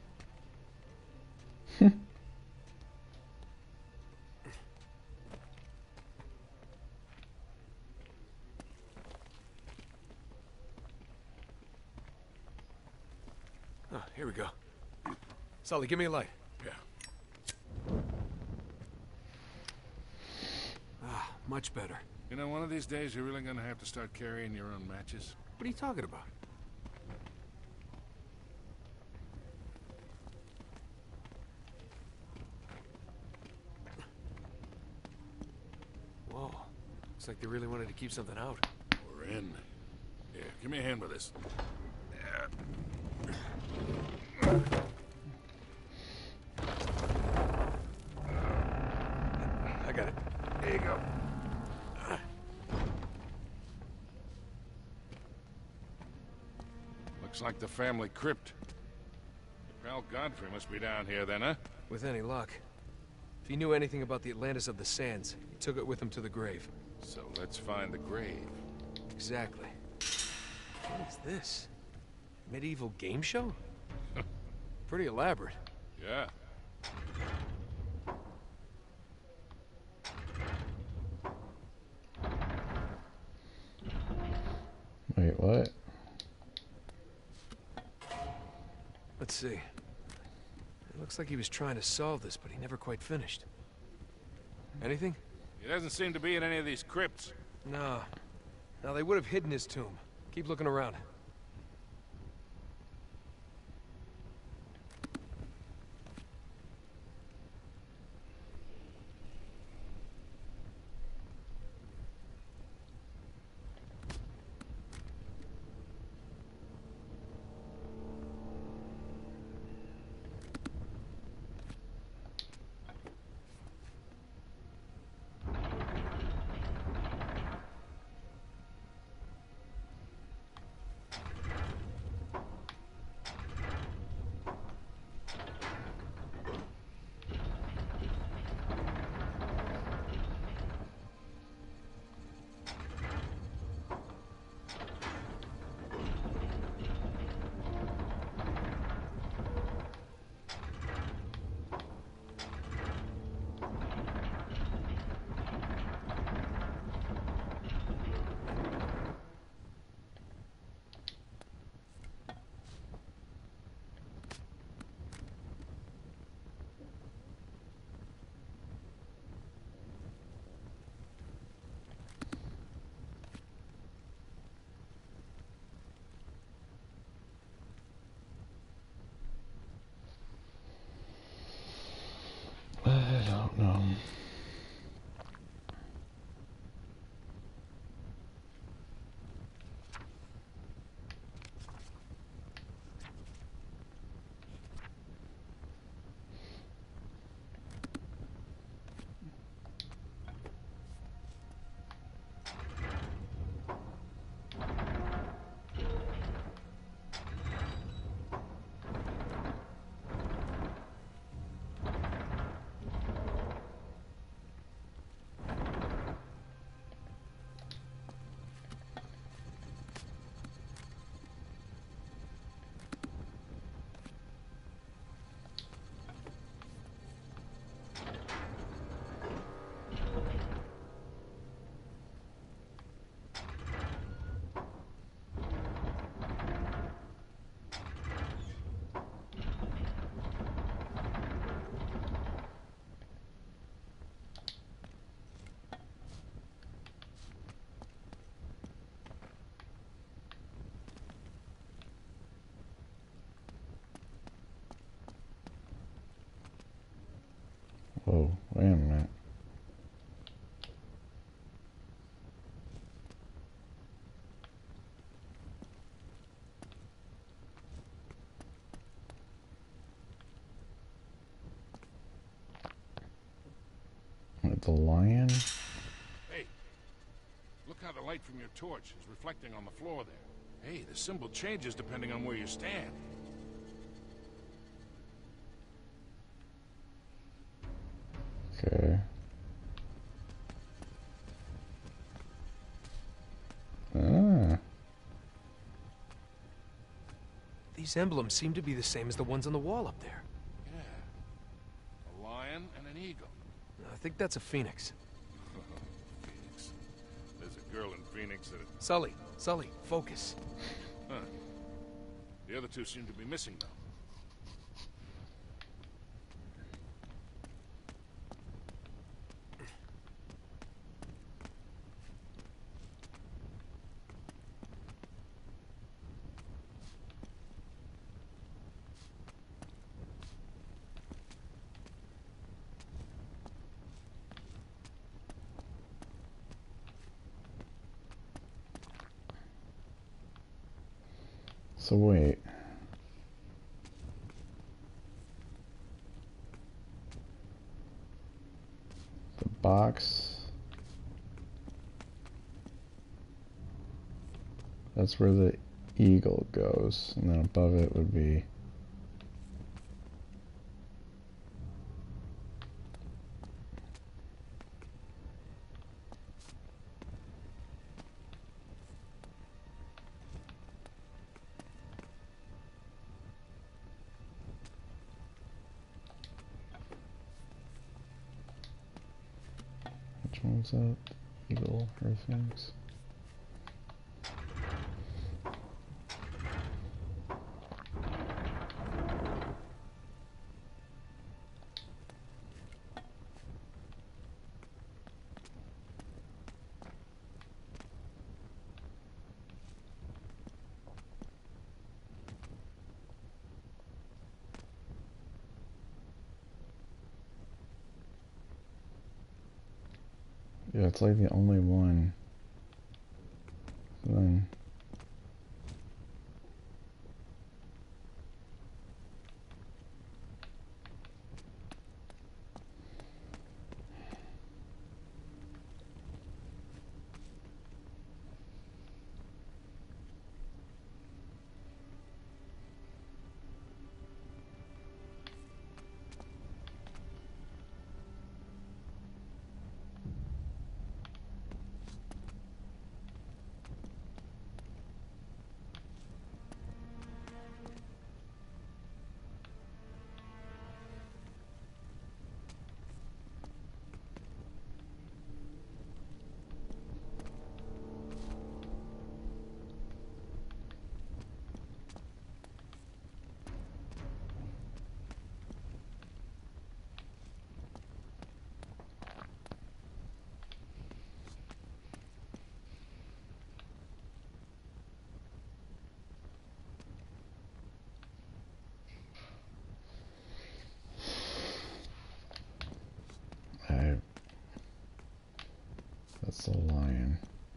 Oh, here we go. Sully, give me a light. Yeah. Ah, much better. You know, one of these days you're really gonna have to start carrying your own matches. What are you talking about? Whoa. Looks like they really wanted to keep something out. We're in. Here, give me a hand with this. Looks like the family crypt. Pal Godfrey must be down here then, huh? With any luck. If he knew anything about the Atlantis of the Sands, he took it with him to the grave. So let's find the grave. Exactly. What is this? Medieval game show? Pretty elaborate. Yeah. Wait, what? Let's see. It looks like he was trying to solve this, but he never quite finished. Anything? He doesn't seem to be in any of these crypts. No. Now, they would have hidden his tomb. Keep looking around. I don't know. Whoa, wait a minute. The lion? Hey, look how the light from your torch is reflecting on the floor there. Hey, the symbol changes depending on where you stand. Okay. Ah. These emblems seem to be the same as the ones on the wall up there. Yeah. A lion and an eagle. I think that's a phoenix. Phoenix. There's a girl in Phoenix that... Sully, focus. Huh. The other two seem to be missing, though. So wait. The box. That's where the eagle goes, and then above it would be which one's that? Eagle or Phoenix? Yeah, it's like the only one. So then that's the lion.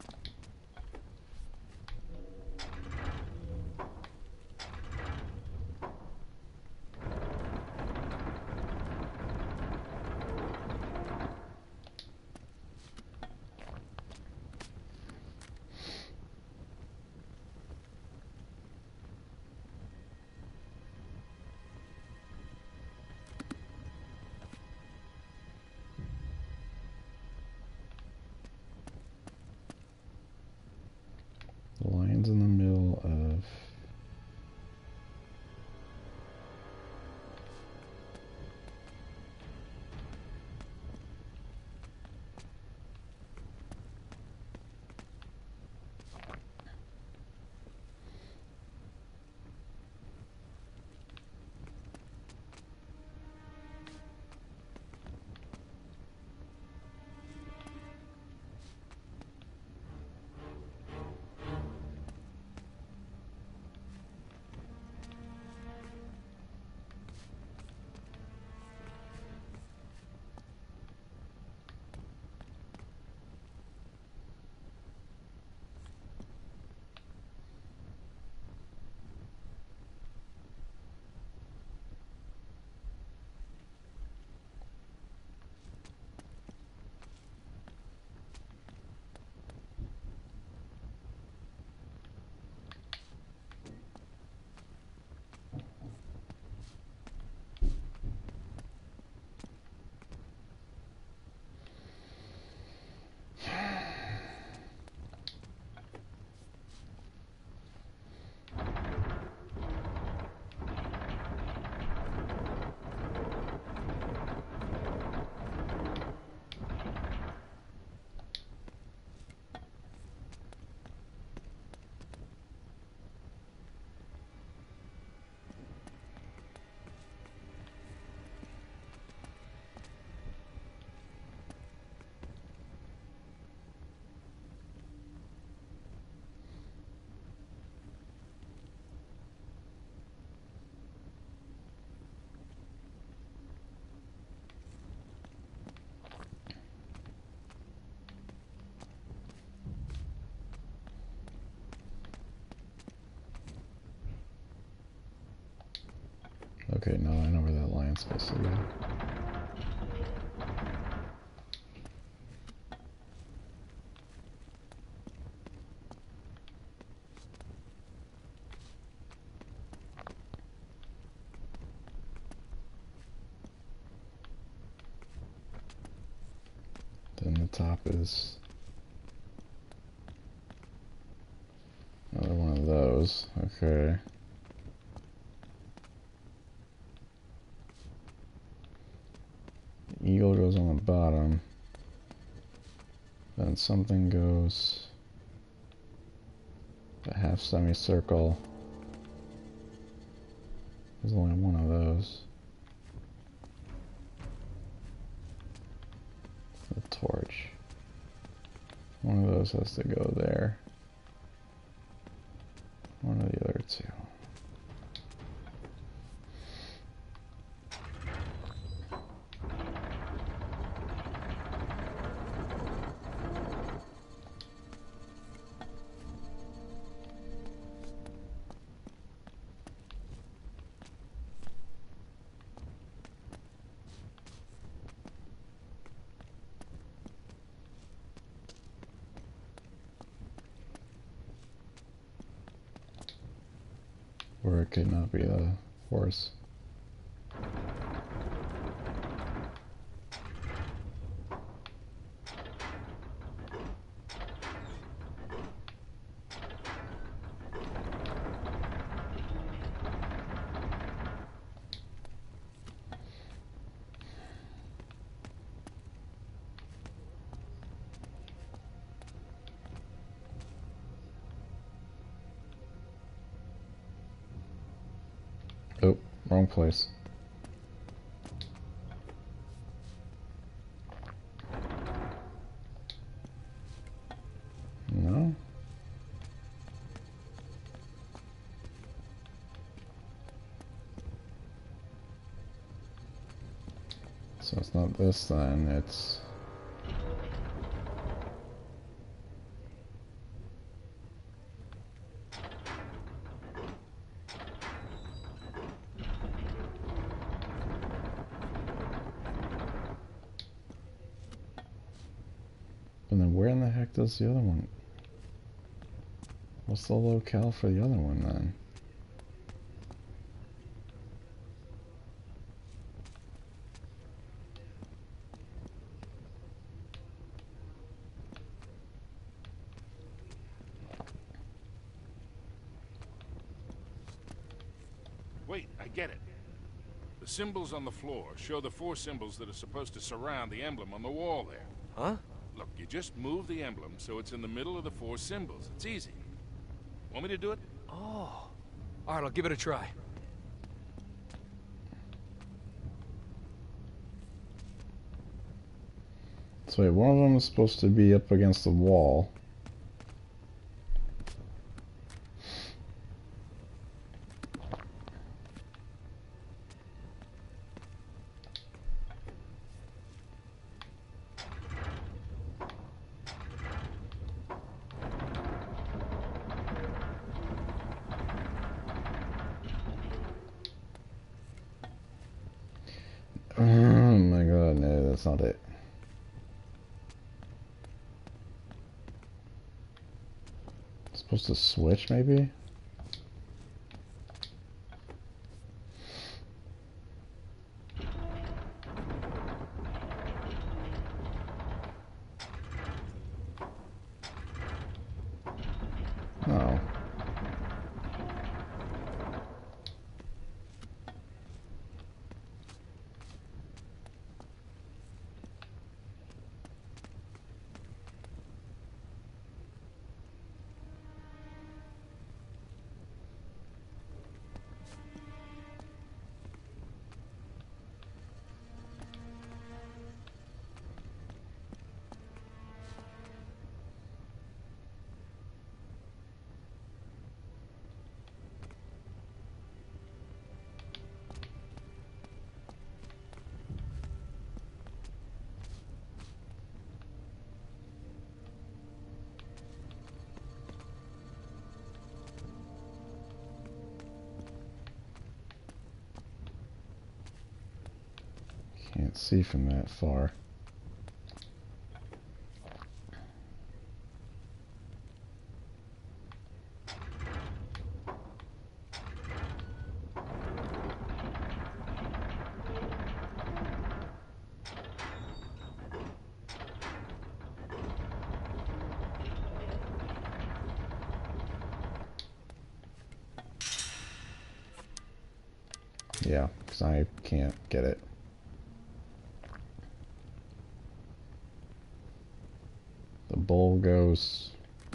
The lion's in the middle of Okay, now I know where that lion's supposed to go. top is another one of those. Okay. The eagle goes on the bottom. Then something goes a half semicircle. There's only one of those. The torch. One of those has to go there. One of the other two. Or it could not be a horse. Oh, wrong place. No? So it's not this then, it's... And then where in the heck does the other one... What's the locale for the other one then? Wait, I get it. The symbols on the floor show the 4 symbols that are supposed to surround the emblem on the wall there. Huh? Look, you just move the emblem so it's in the middle of the 4 symbols. It's easy. Want me to do it? Oh. Alright, I'll give it a try. So wait, one of them is supposed to be up against the wall. Oh my god, no, that's not it. Supposed to switch, maybe? No. Can't see from that far. Yeah, because I can't get it. The bull goes...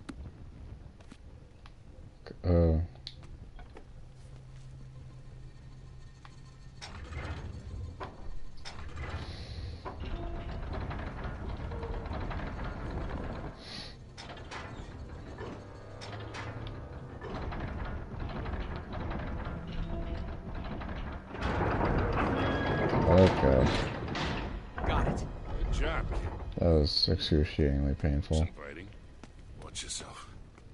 Okay. Got it. Good job. That was excruciatingly painful. Fighting. Watch yourself.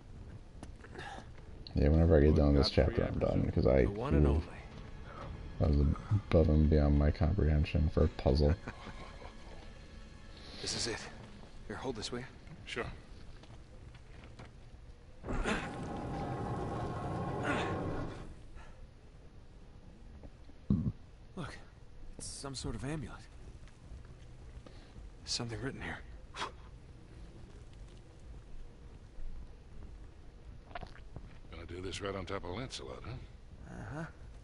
Yeah, whenever I get done with this chapter, I'm done, because I... The one and only. That was above and beyond my comprehension for a puzzle. This is it. Here, hold this, will you? Sure. Look, it's some sort of amulet. There's something written here. Gonna do this right on top of Lancelot, huh? Uh-huh.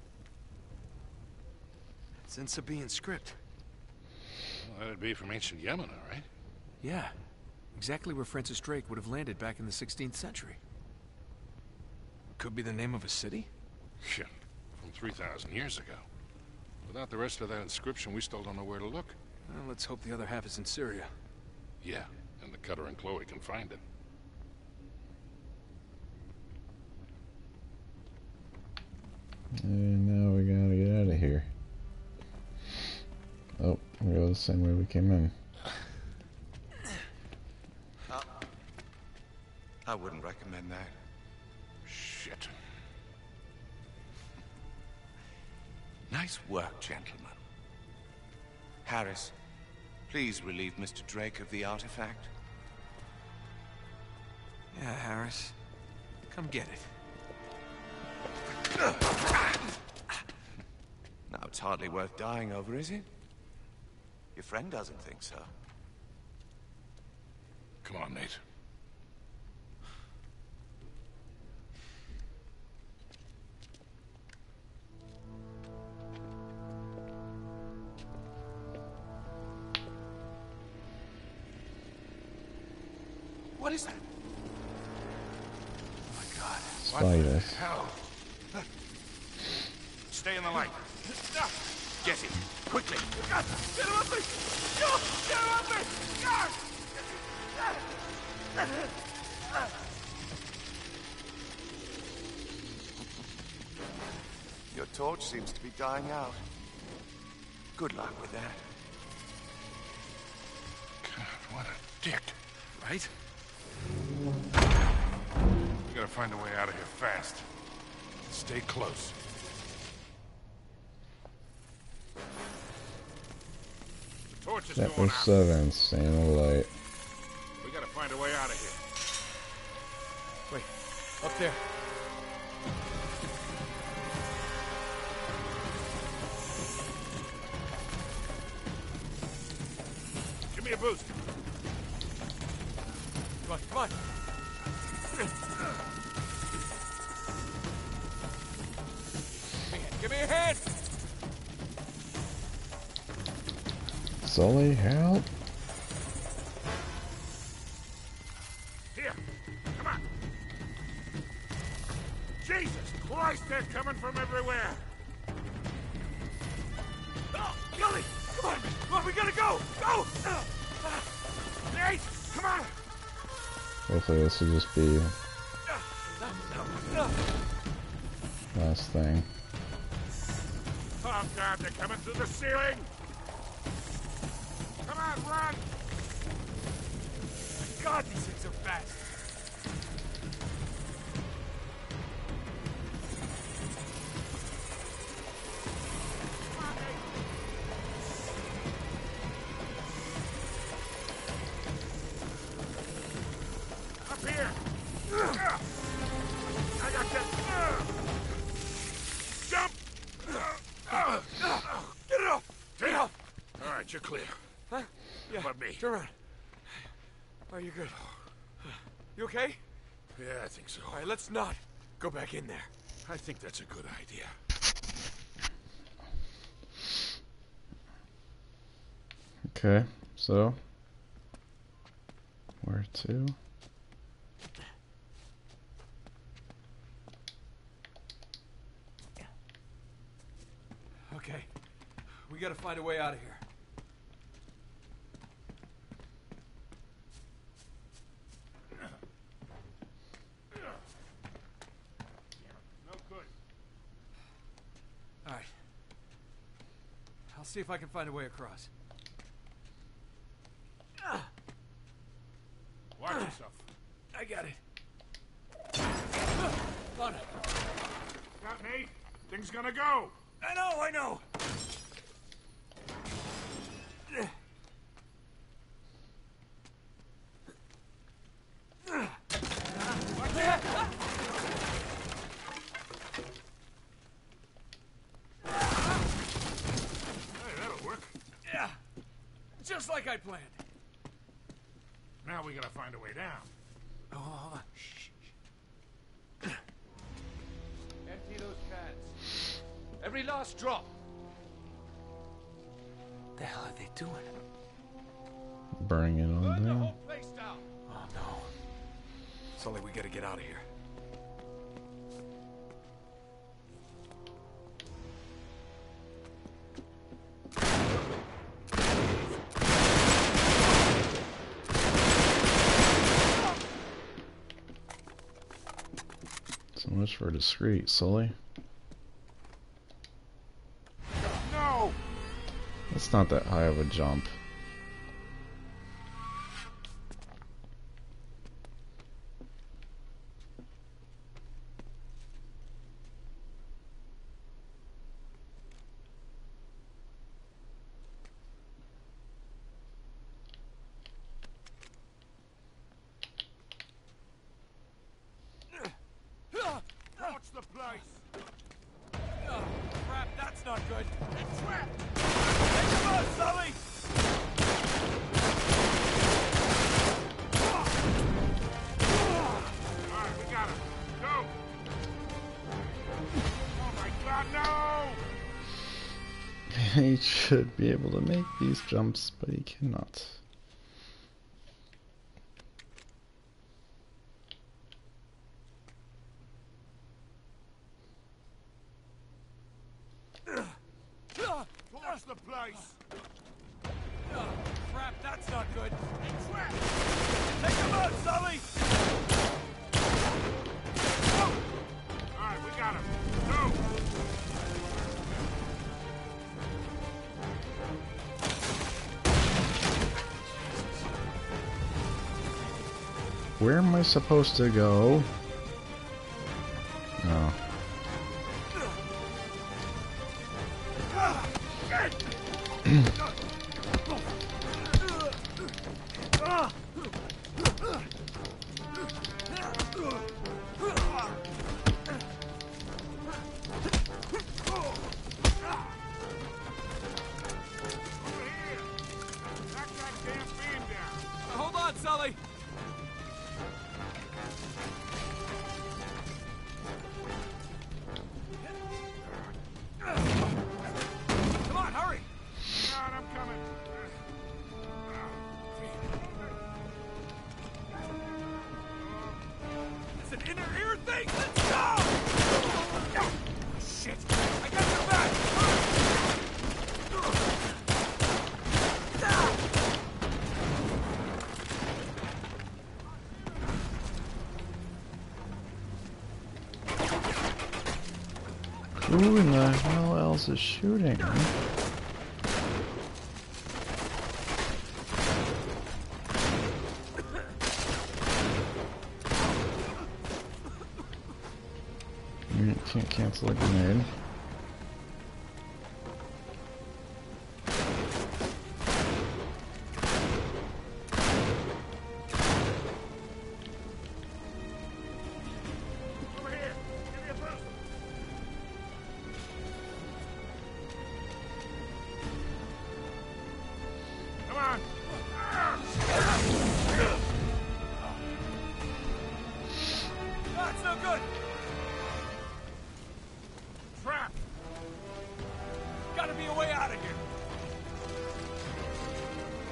It's in Sabaean script. Well, that'd be from ancient Yemen, all right? Yeah. Exactly where Francis Drake would have landed back in the 16th century. Could be the name of a city? Shit. From 3,000 years ago. Without the rest of that inscription, we still don't know where to look. Well, let's hope the other half is in Syria. Yeah, and the Cutter and Chloe can find it. And now we gotta get out of here. Oh, we go the same way we came in. I wouldn't recommend that. Shit. Nice work, gentlemen. Harris, please relieve Mr. Drake of the artifact. Yeah, Harris. Come get it. Now, it's hardly worth dying over, is it? Your friend doesn't think so. Come on, Nate. What is that? Oh my God. Spiders. Hell. Stay in the light. Jesse, quickly. Get him up me! Get him up me! Your torch seems to be dying out. Good luck with that. God, what a dick. Right? We gotta find a way out of here fast. Stay close. The torch is Chapter going out. 7, Stay in the Light. We gotta find a way out of here. Wait, up there. Give me a boost. Come on, come on. Give me a hand! Sully, help! Here, come on. Jesus Christ, they're coming from everywhere. Oh, Gully! Come on! Come on, we gotta go! Go! Nate, come on! Hopefully this will just be last thing. Oh God, they're coming through the ceiling! Come on, run! God, these things are fast! Up here! I got you! Jump! Get it off! Get it off! All right, you're clear. Huh? Yeah. But me. Turn around. Are you good? You okay? Yeah, I think so. All right, let's not go back in there. I think that's a good idea. Okay, so where to? Okay, we gotta find a way out of here. No good. All right. I'll see if I can find a way across. Watch yourself. I got it. On it. Got me. Thing's gonna go. I know. Hey, that'll work. Yeah, just like I planned. Now we gotta find a way down. Oh, hold on. Shh. Empty those cans. Every last drop. The hell are they doing? Burning it all Burn the down. whole place down. Oh no. Sully, we gotta get out of here. So much for discreet, Sully. No! That's not that high of a jump. Watch the place! Oh, crap, that's not good. It's trapped! Take him out, Sully! Alright, we got him. Go! Oh my god, no! He should be able to make these jumps, but he cannot. Watch the place! Oh, crap, that's not good. It's trapped! Take him out, Sully! Alright, we got him. Go! Where am I supposed to go? Oh. Hold on, Sully! Come on, hurry! God, I'm coming. It's an inner ear thing! Let's go! Shit! I got your back! Who in the hell else is shooting? You can't cancel a grenade. Over here. Give me a boost. Come on. That's no good! Trapped. Gotta be a way out of here!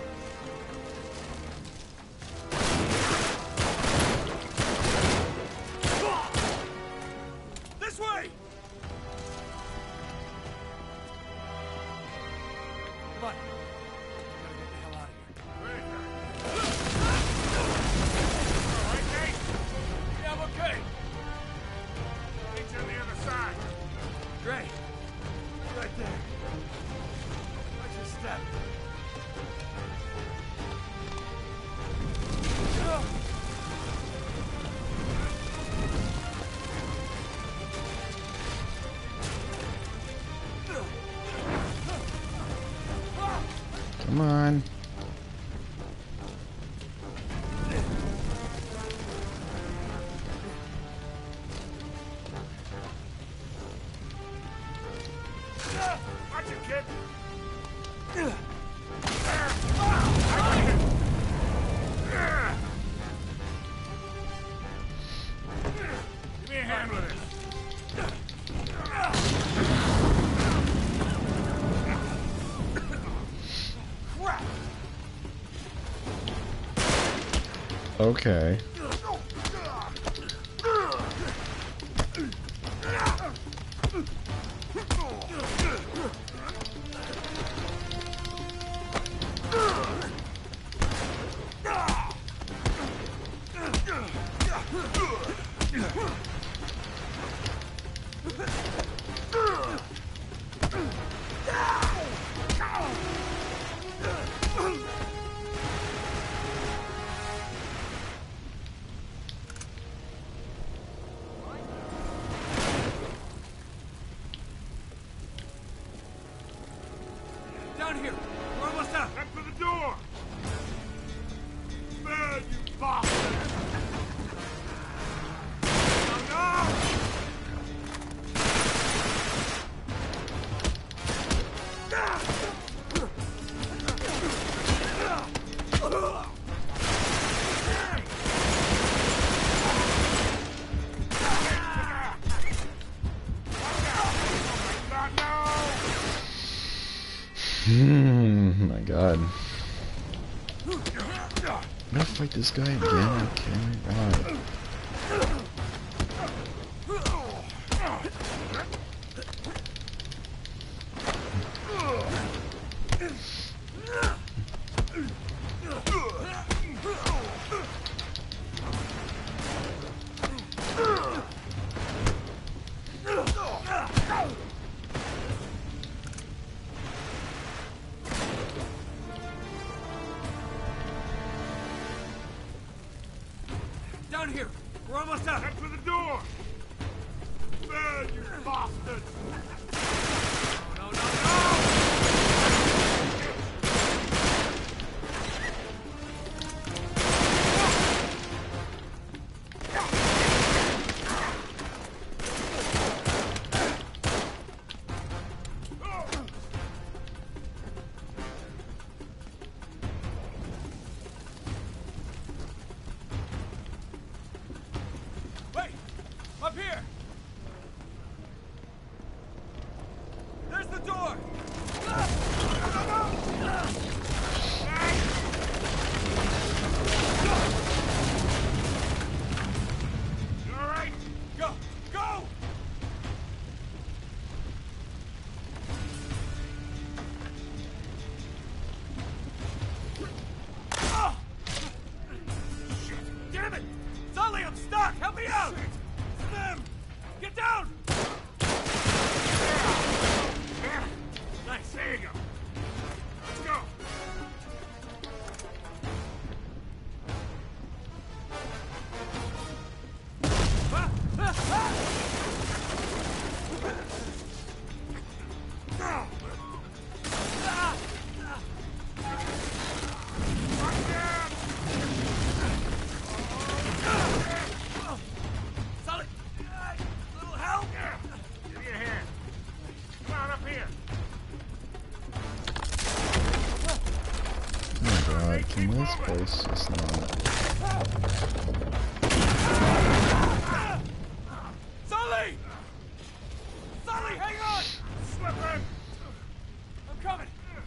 Come on. Watch it, kid. Give me a hand with it. Crap. Okay. Down here. We're almost out. Head for the door. Man, you bastard. Oh, no! My god. I'm gonna fight this guy again? Okay, why? Down here. We're almost out. Head for the door. Man, you bastard. No, no, no! Wait! Up here! There's the door! You all right? Go! Go! Oh! Shit! Damn it! Sully, I'm stuck! Help me out! Slim! Get down! Nice, there you go. Let's go. Sully! Little help! Give me a hand. Come on, up here. Oh my god, can this place just not... Sully! Sully, hang on! Slipping. I'm coming.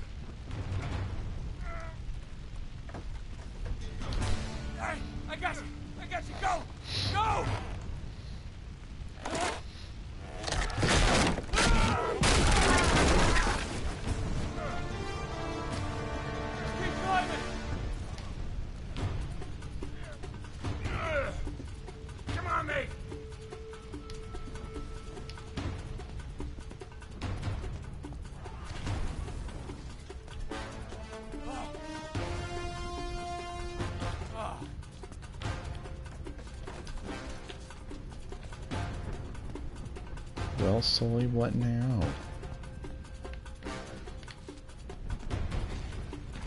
I got you. I got you. Go! Go! Keep climbing. Come on, mate. Oh. Well, Sully, what now?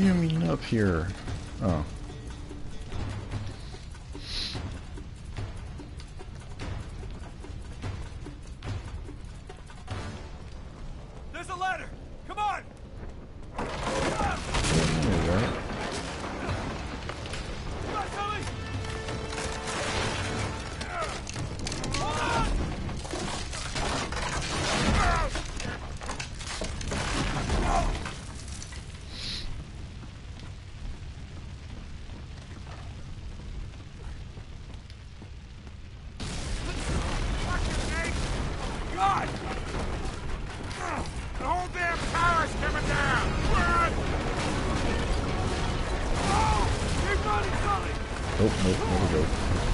do you mean up here? Oh. There's a ladder! Come on! There we go. Come on, Sully! God! The whole damn tower's coming down! Run! Oh! Keep running, Sully! Oh, nope, there we go.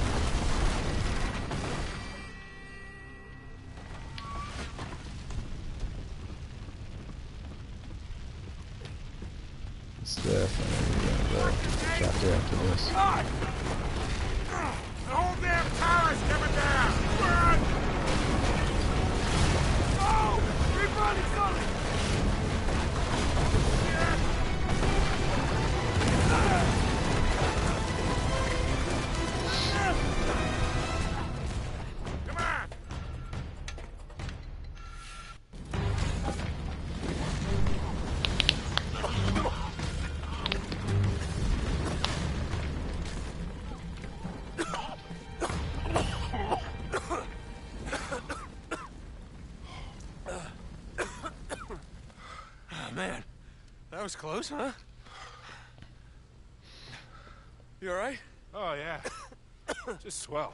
It's definitely gonna go chapter after this. God! The whole damn tower's coming down! Run! Oh! Keep running, Sully! Come on! Oh, man. That was close, huh? You alright? Oh, yeah. Just swell.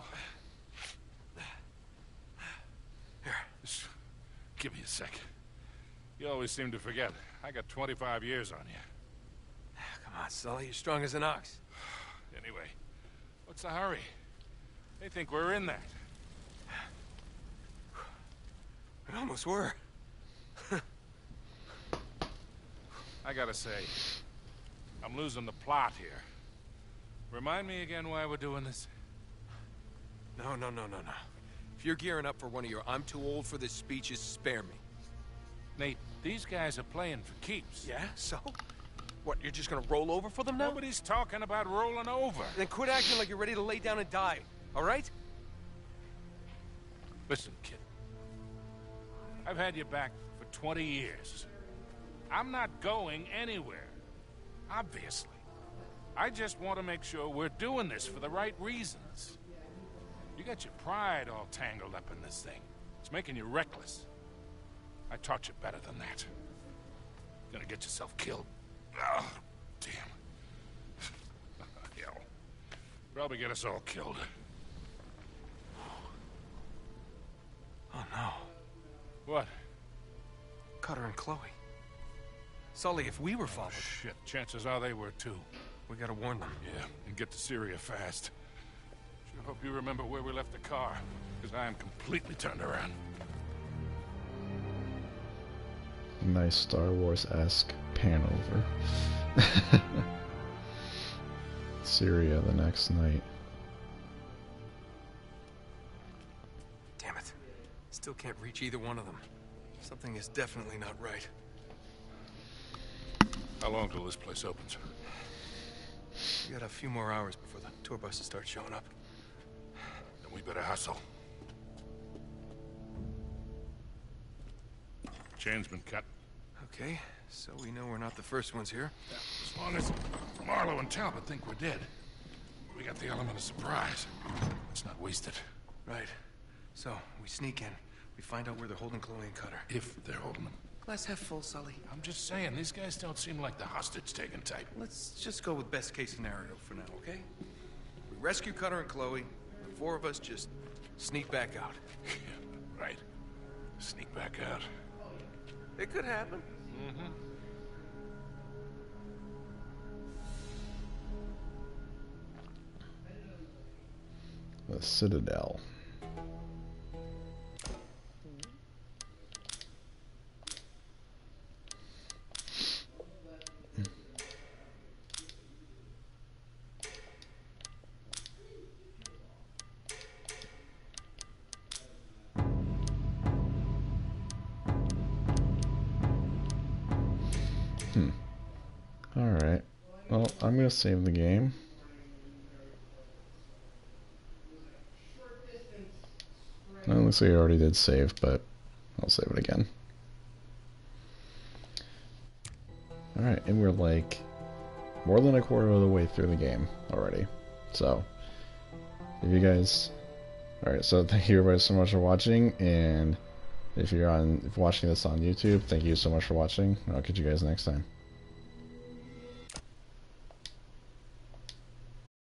Here, just give me a sec. You always seem to forget. I got 25 years on you. Come on, Sully. You're strong as an ox. Anyway, what's the hurry? They think we're in that. We almost were. I gotta say, I'm losing the plot here. Remind me again why we're doing this? No. If you're gearing up for one of your I'm too old for this speeches, spare me. Nate, these guys are playing for keeps. Yeah? So? What, you're just gonna roll over for them now? Nobody's talking about rolling over. Then quit acting like you're ready to lay down and die, alright? Listen, kid. I've had you back for 20 years. I'm not going anywhere. Obviously. I just want to make sure we're doing this for the right reasons. You got your pride all tangled up in this thing. It's making you reckless. I taught you better than that. Gonna get yourself killed. Oh, damn. Hell. Probably get us all killed. Oh, no. What? Cutter and Chloe. Sully, if we were followed... Shit, chances are they were too. We gotta warn them. Yeah, and get to Syria fast. Sure hope you remember where we left the car, because I am completely turned around. Nice Star Wars-esque pan over. Syria the next night. Damn it. Still can't reach either one of them. Something is definitely not right. How long till this place opens? We got a few more hours before the tour buses start showing up. Then we better hustle. Chain's been cut. Okay, so we know we're not the first ones here. As long as Marlowe and Talbot think we're dead, we got the element of surprise. Let's not waste it. Right. So, we sneak in. We find out where they're holding Chloe and Cutter. If they're holding them. Glass half full, Sully. I'm just saying, these guys don't seem like the hostage-taking type. Let's just go with best case scenario for now, okay? We rescue Cutter and Chloe. The four of us just sneak back out. Right. Sneak back out. It could happen. Mm-hmm. The Citadel. Alright. Well, I'm gonna save the game. Well, looks like I already did save, but I'll save it again. Alright, and we're like more than a quarter of the way through the game already. So, if you guys... Alright, so thank you everybody so much for watching, and if you're watching this on YouTube, thank you so much for watching. I'll catch you guys next time.